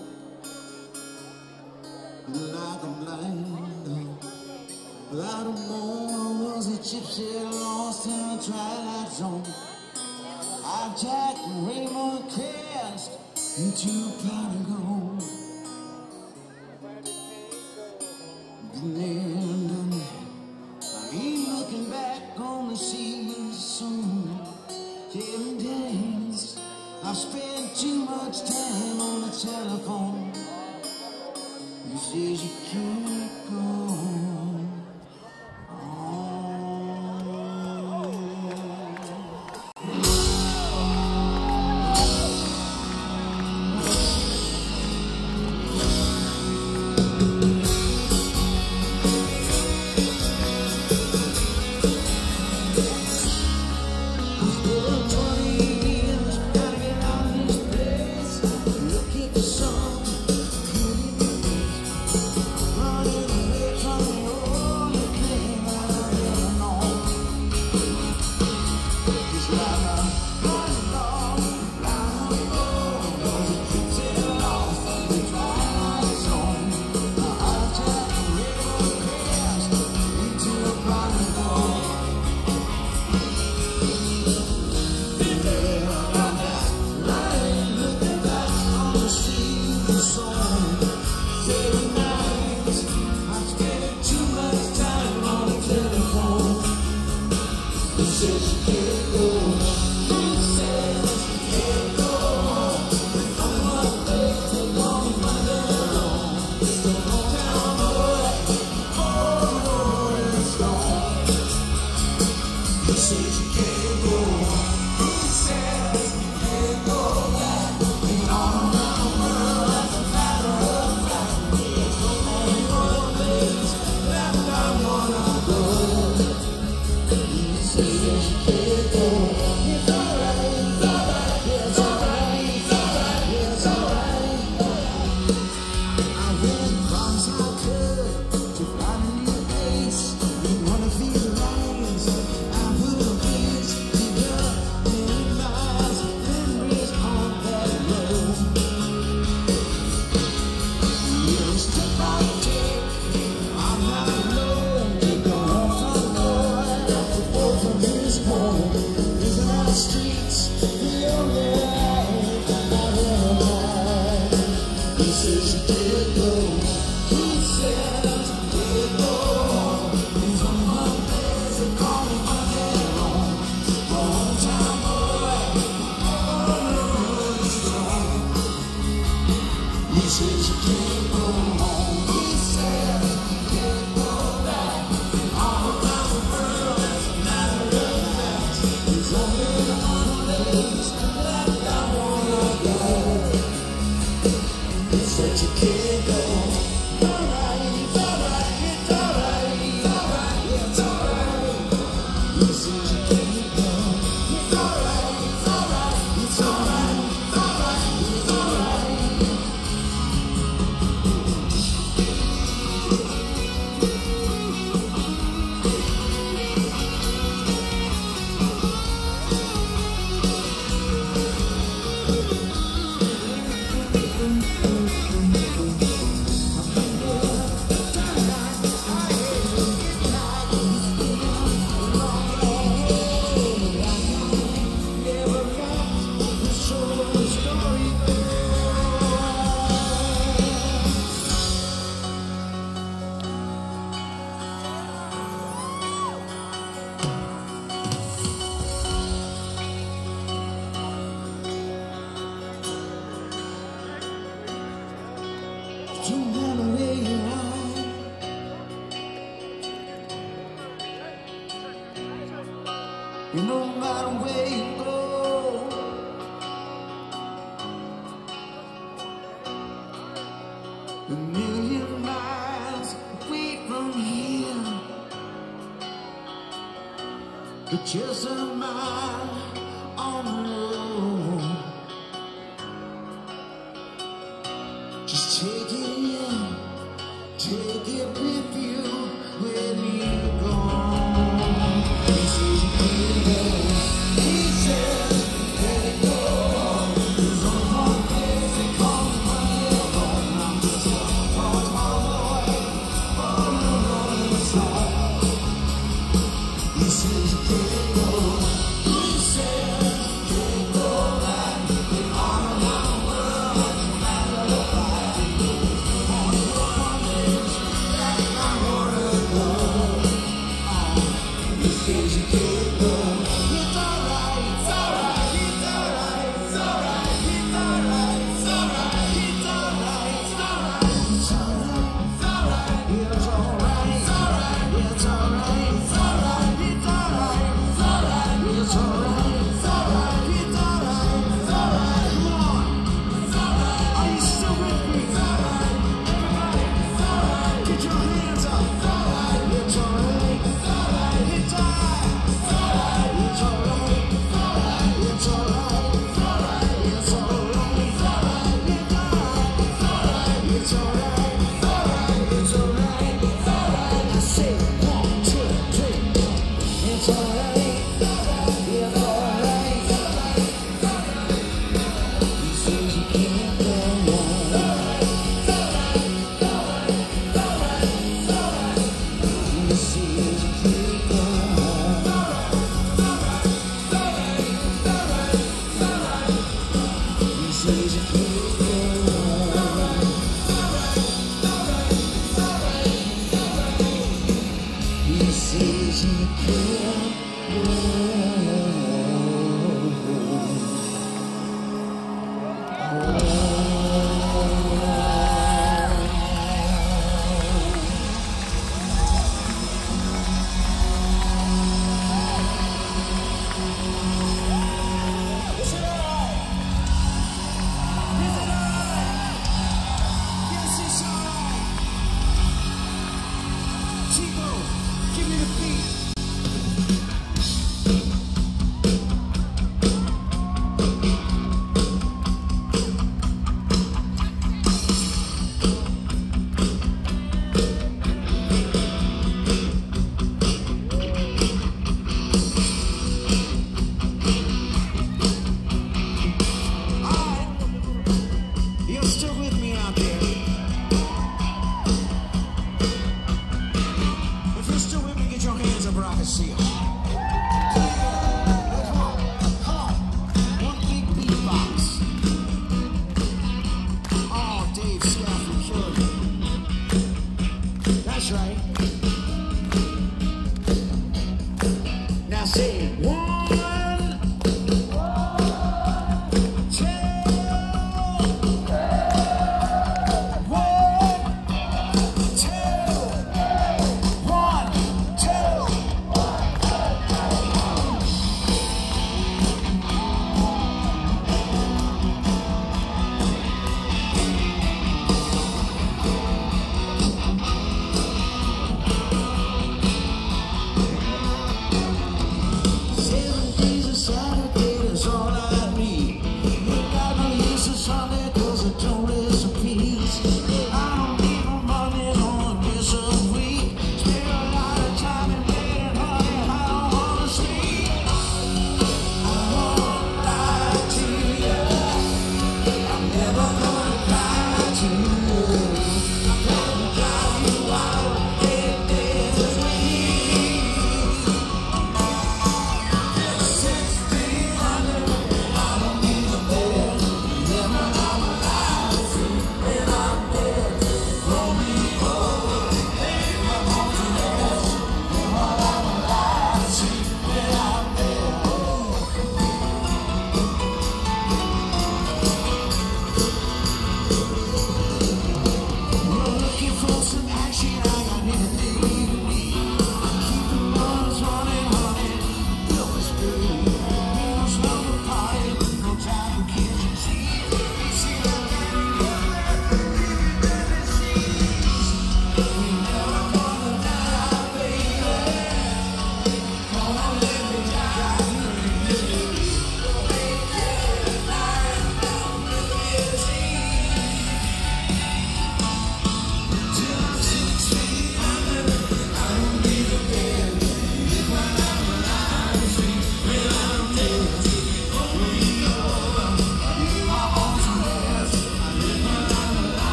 Like a blind dog, without a moon, I was a gypsy lost in a twilight zone. I jacked a rainbow crest into a pot of gold. And I ain't looking back on the seas soon. 7 days I've spent too much time on the telephone. You says you can't go on. No matter where you go, a million miles away from here, but just a mile on the road. Just take it in,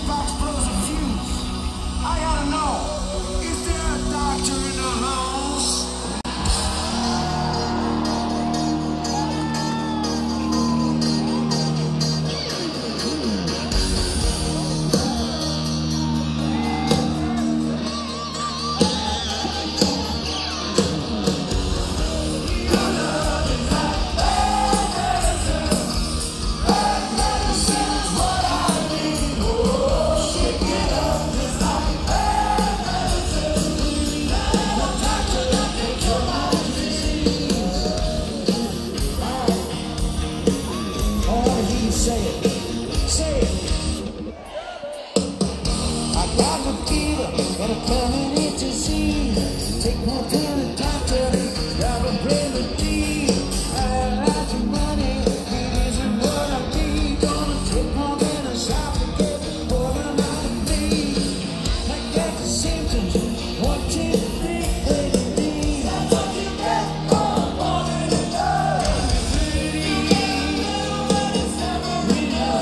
box blows a fuse. I gotta know, is there a doctor in the house? Say it. I got the fever, got a permanent disease. Take more pill, doctor, got a remedy. I have lots of money, it isn't what I need. Gonna take more than a shot to get what I'm out of me. I get the symptoms, what do you think they need? That's what you get for wanting to die. We know.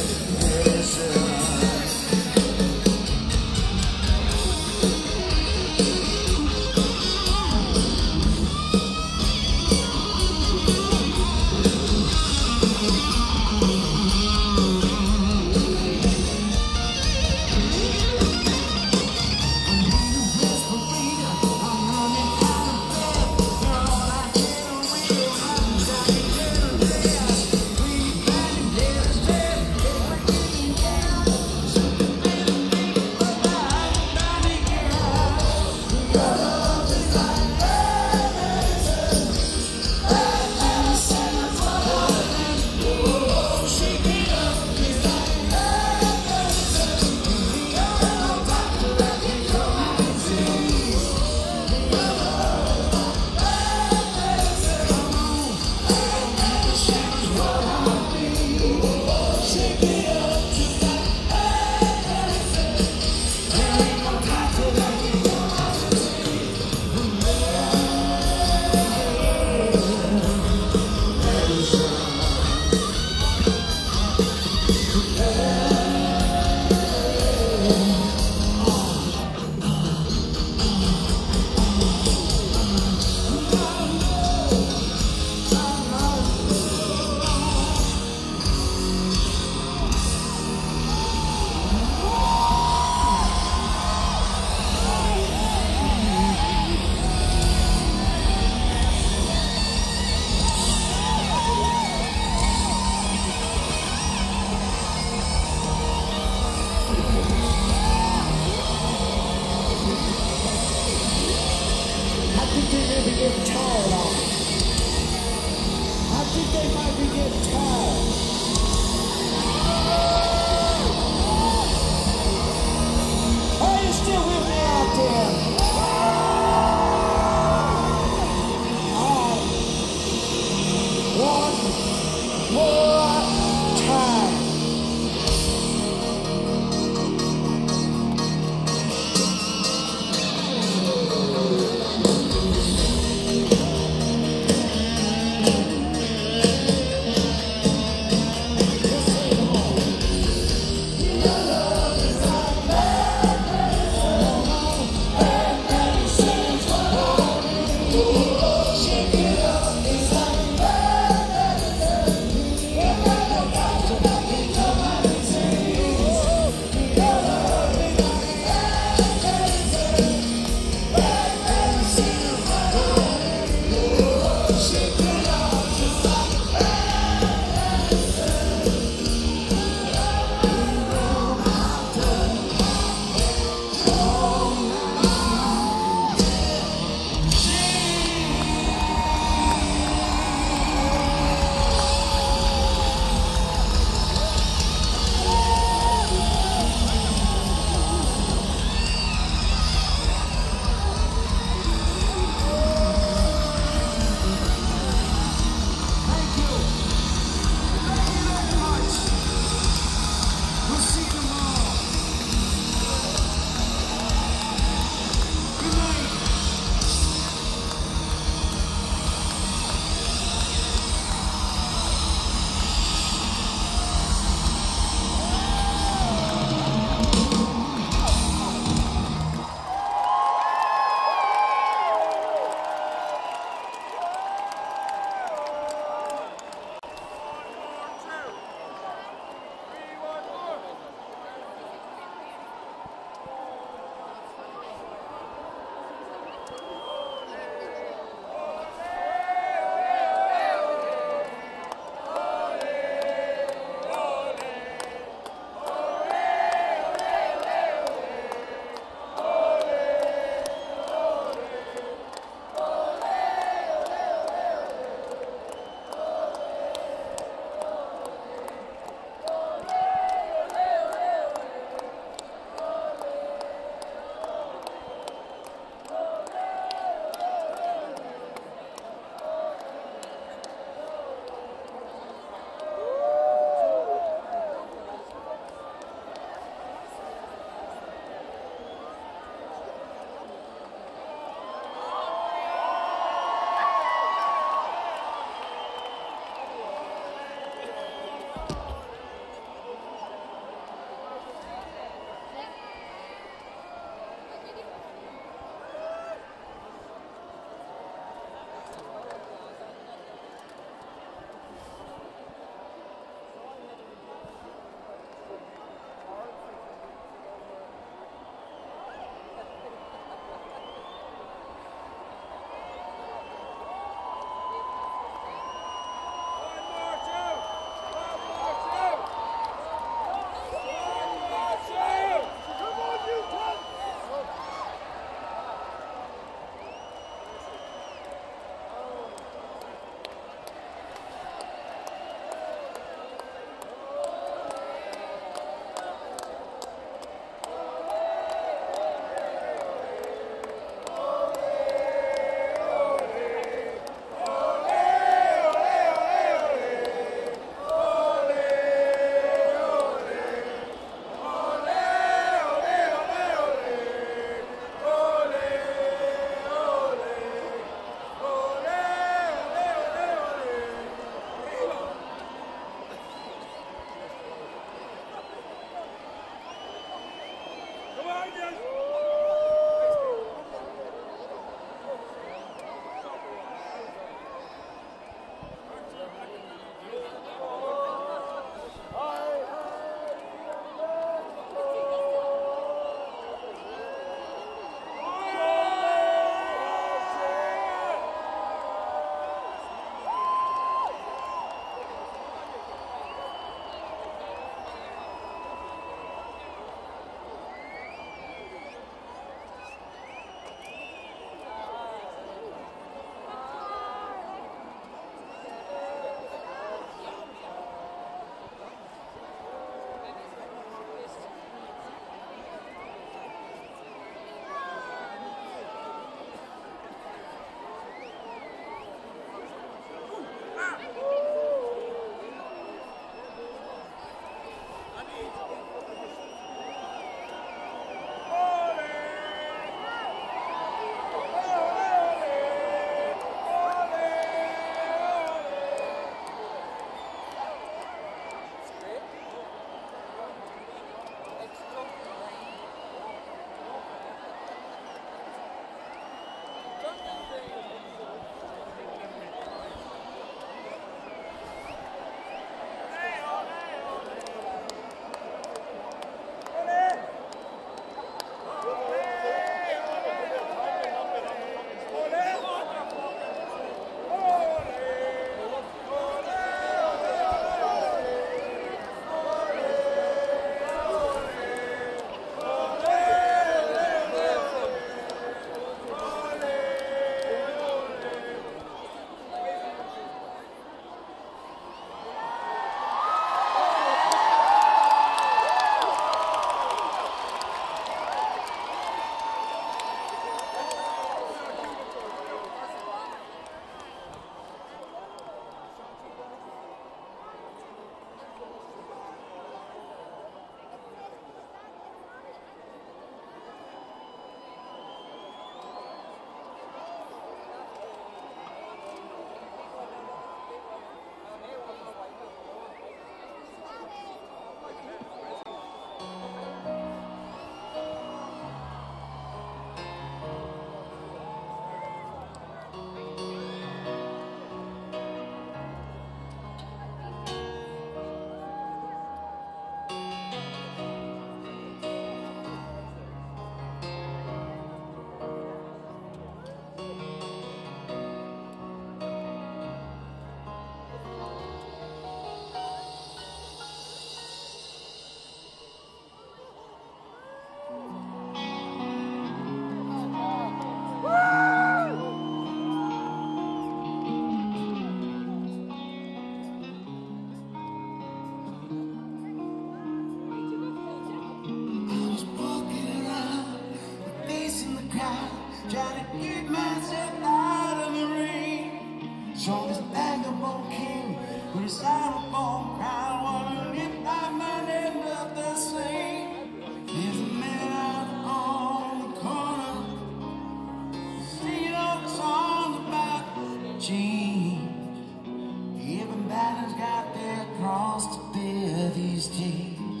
So this vagabond king with his saddle-bone crown, wanna live by my name of the sea. There's a man out on the corner singing all the songs about change. Everybody's got their cross to bear these days.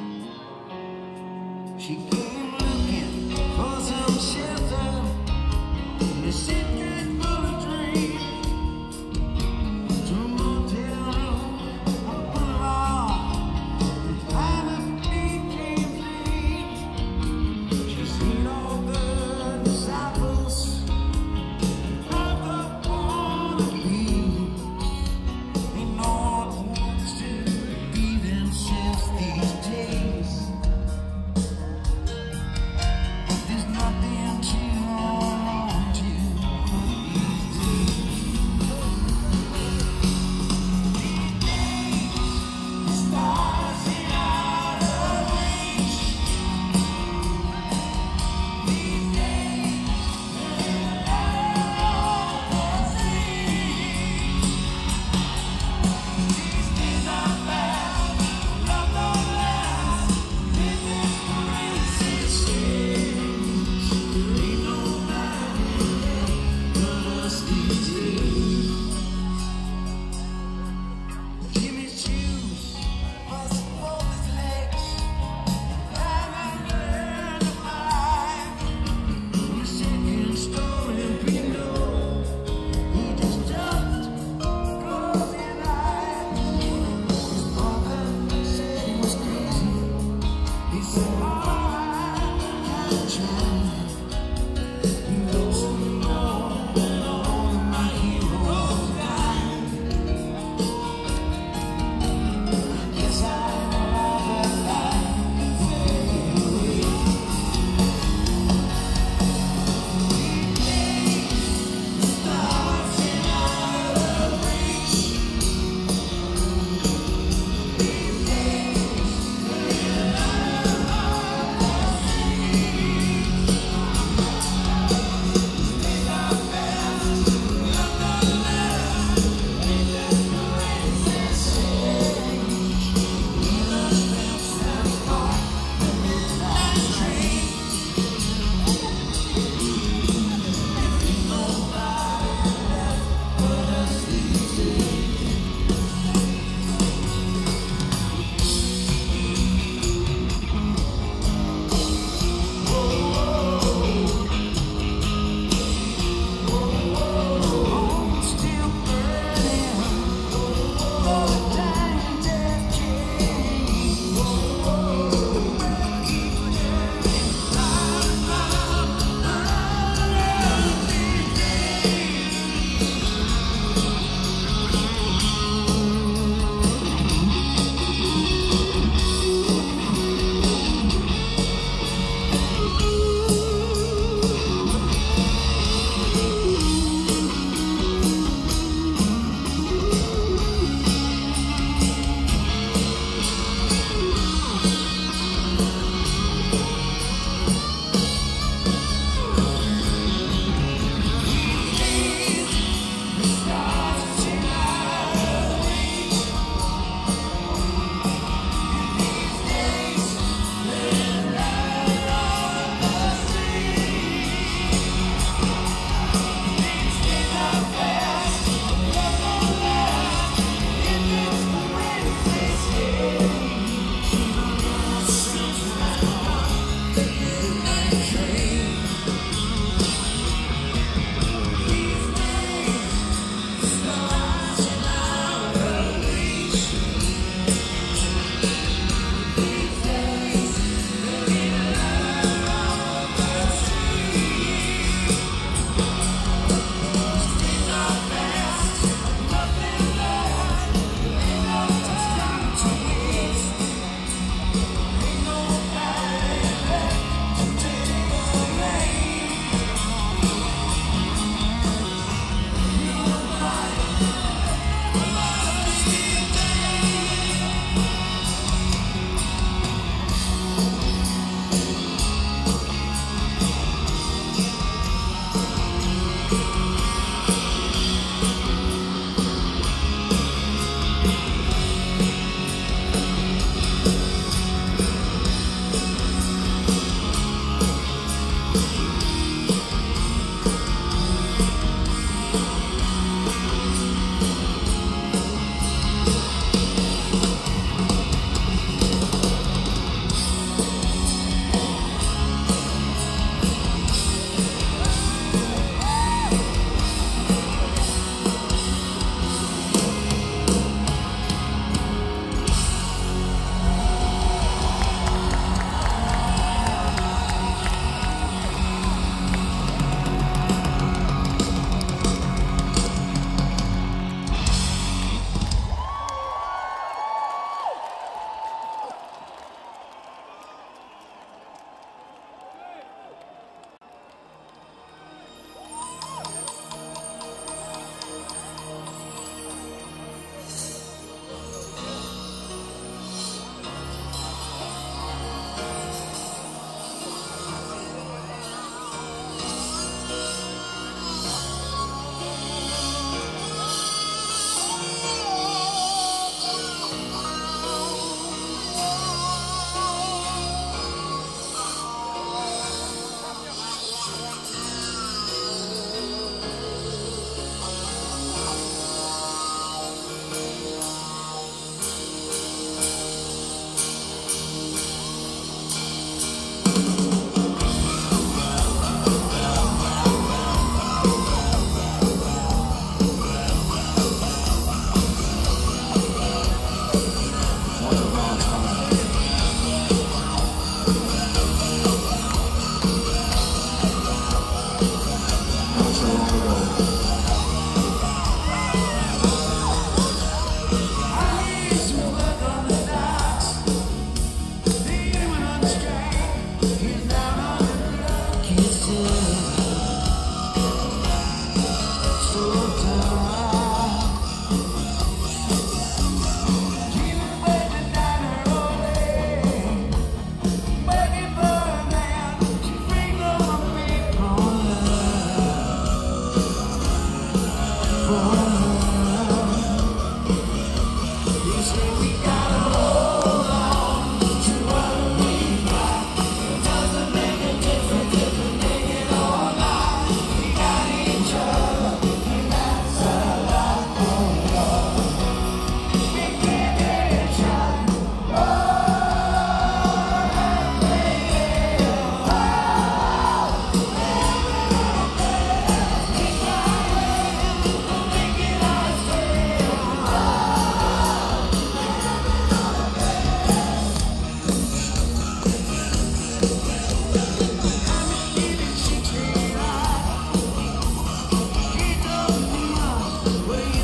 She came looking for some shelter in a city full of dreams. To a motel room on Boulevard, and find a became free. She's seen all the disciples of the wannabe. Ain't no one wants to be themselves these days. There's nothing to hold on to these days. The stars ain't out of reach. These days, they're out of the sea. These days are fast, love don't last. This is the race it seems. Ain't nobody but us these days. Give me shoes for support his legs. I'm learn to fly. The second story window, he just jumped, closing eyes. His mother said he was crazy. He said, "Oh, I'm trying." He knows all of my heroes died. Yes, I'd rather die than away. The stars ain't out of reach. These days, they're out of the sea. These are fast, love don't last. Ain't that the race they say? Themselves caught the midnight train. Ain't nobody left but us these days. Home's still burning for the dying death king. The world keeps turning round and round these days.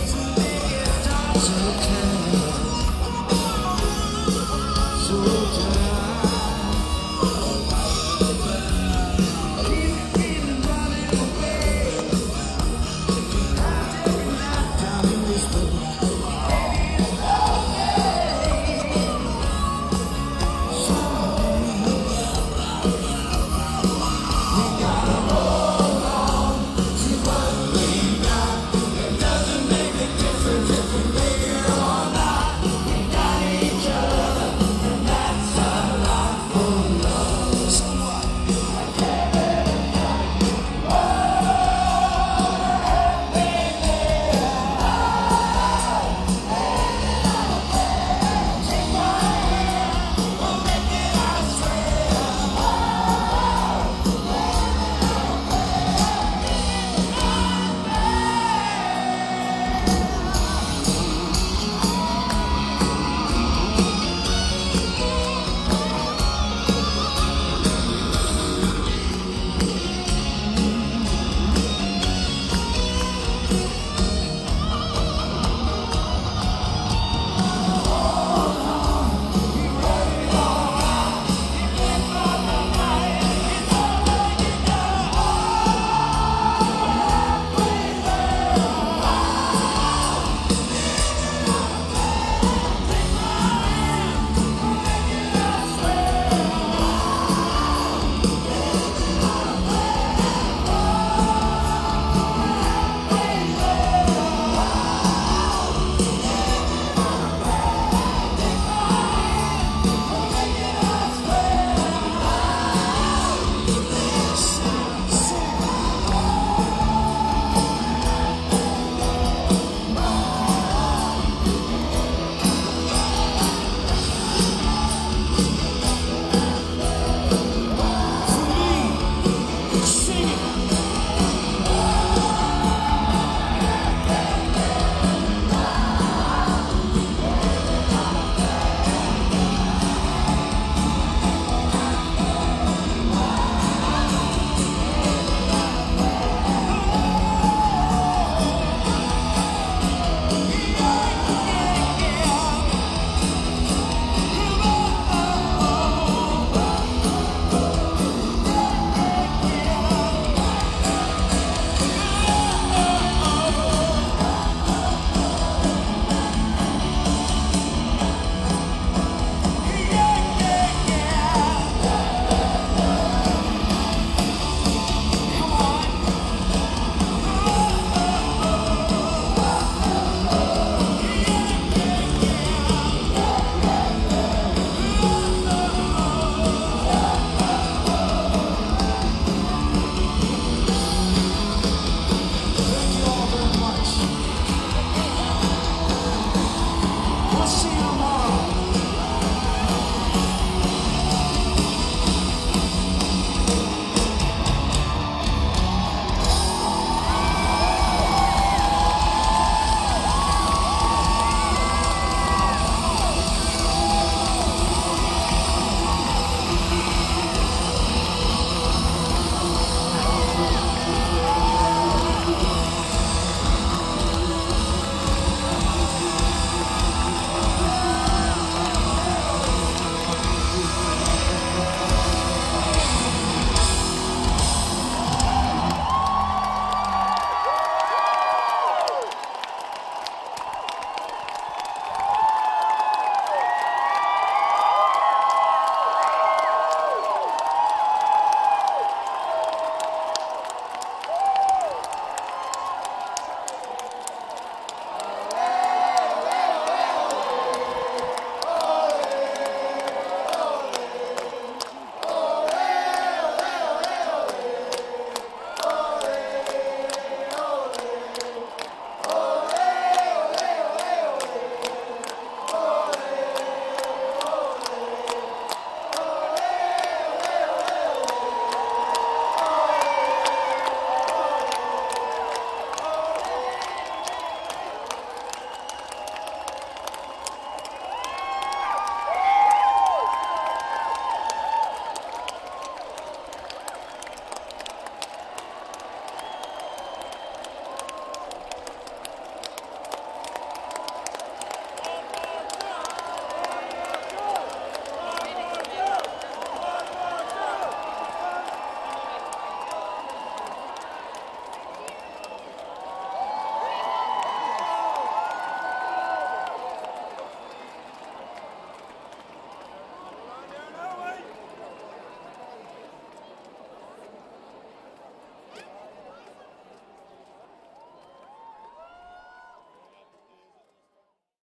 So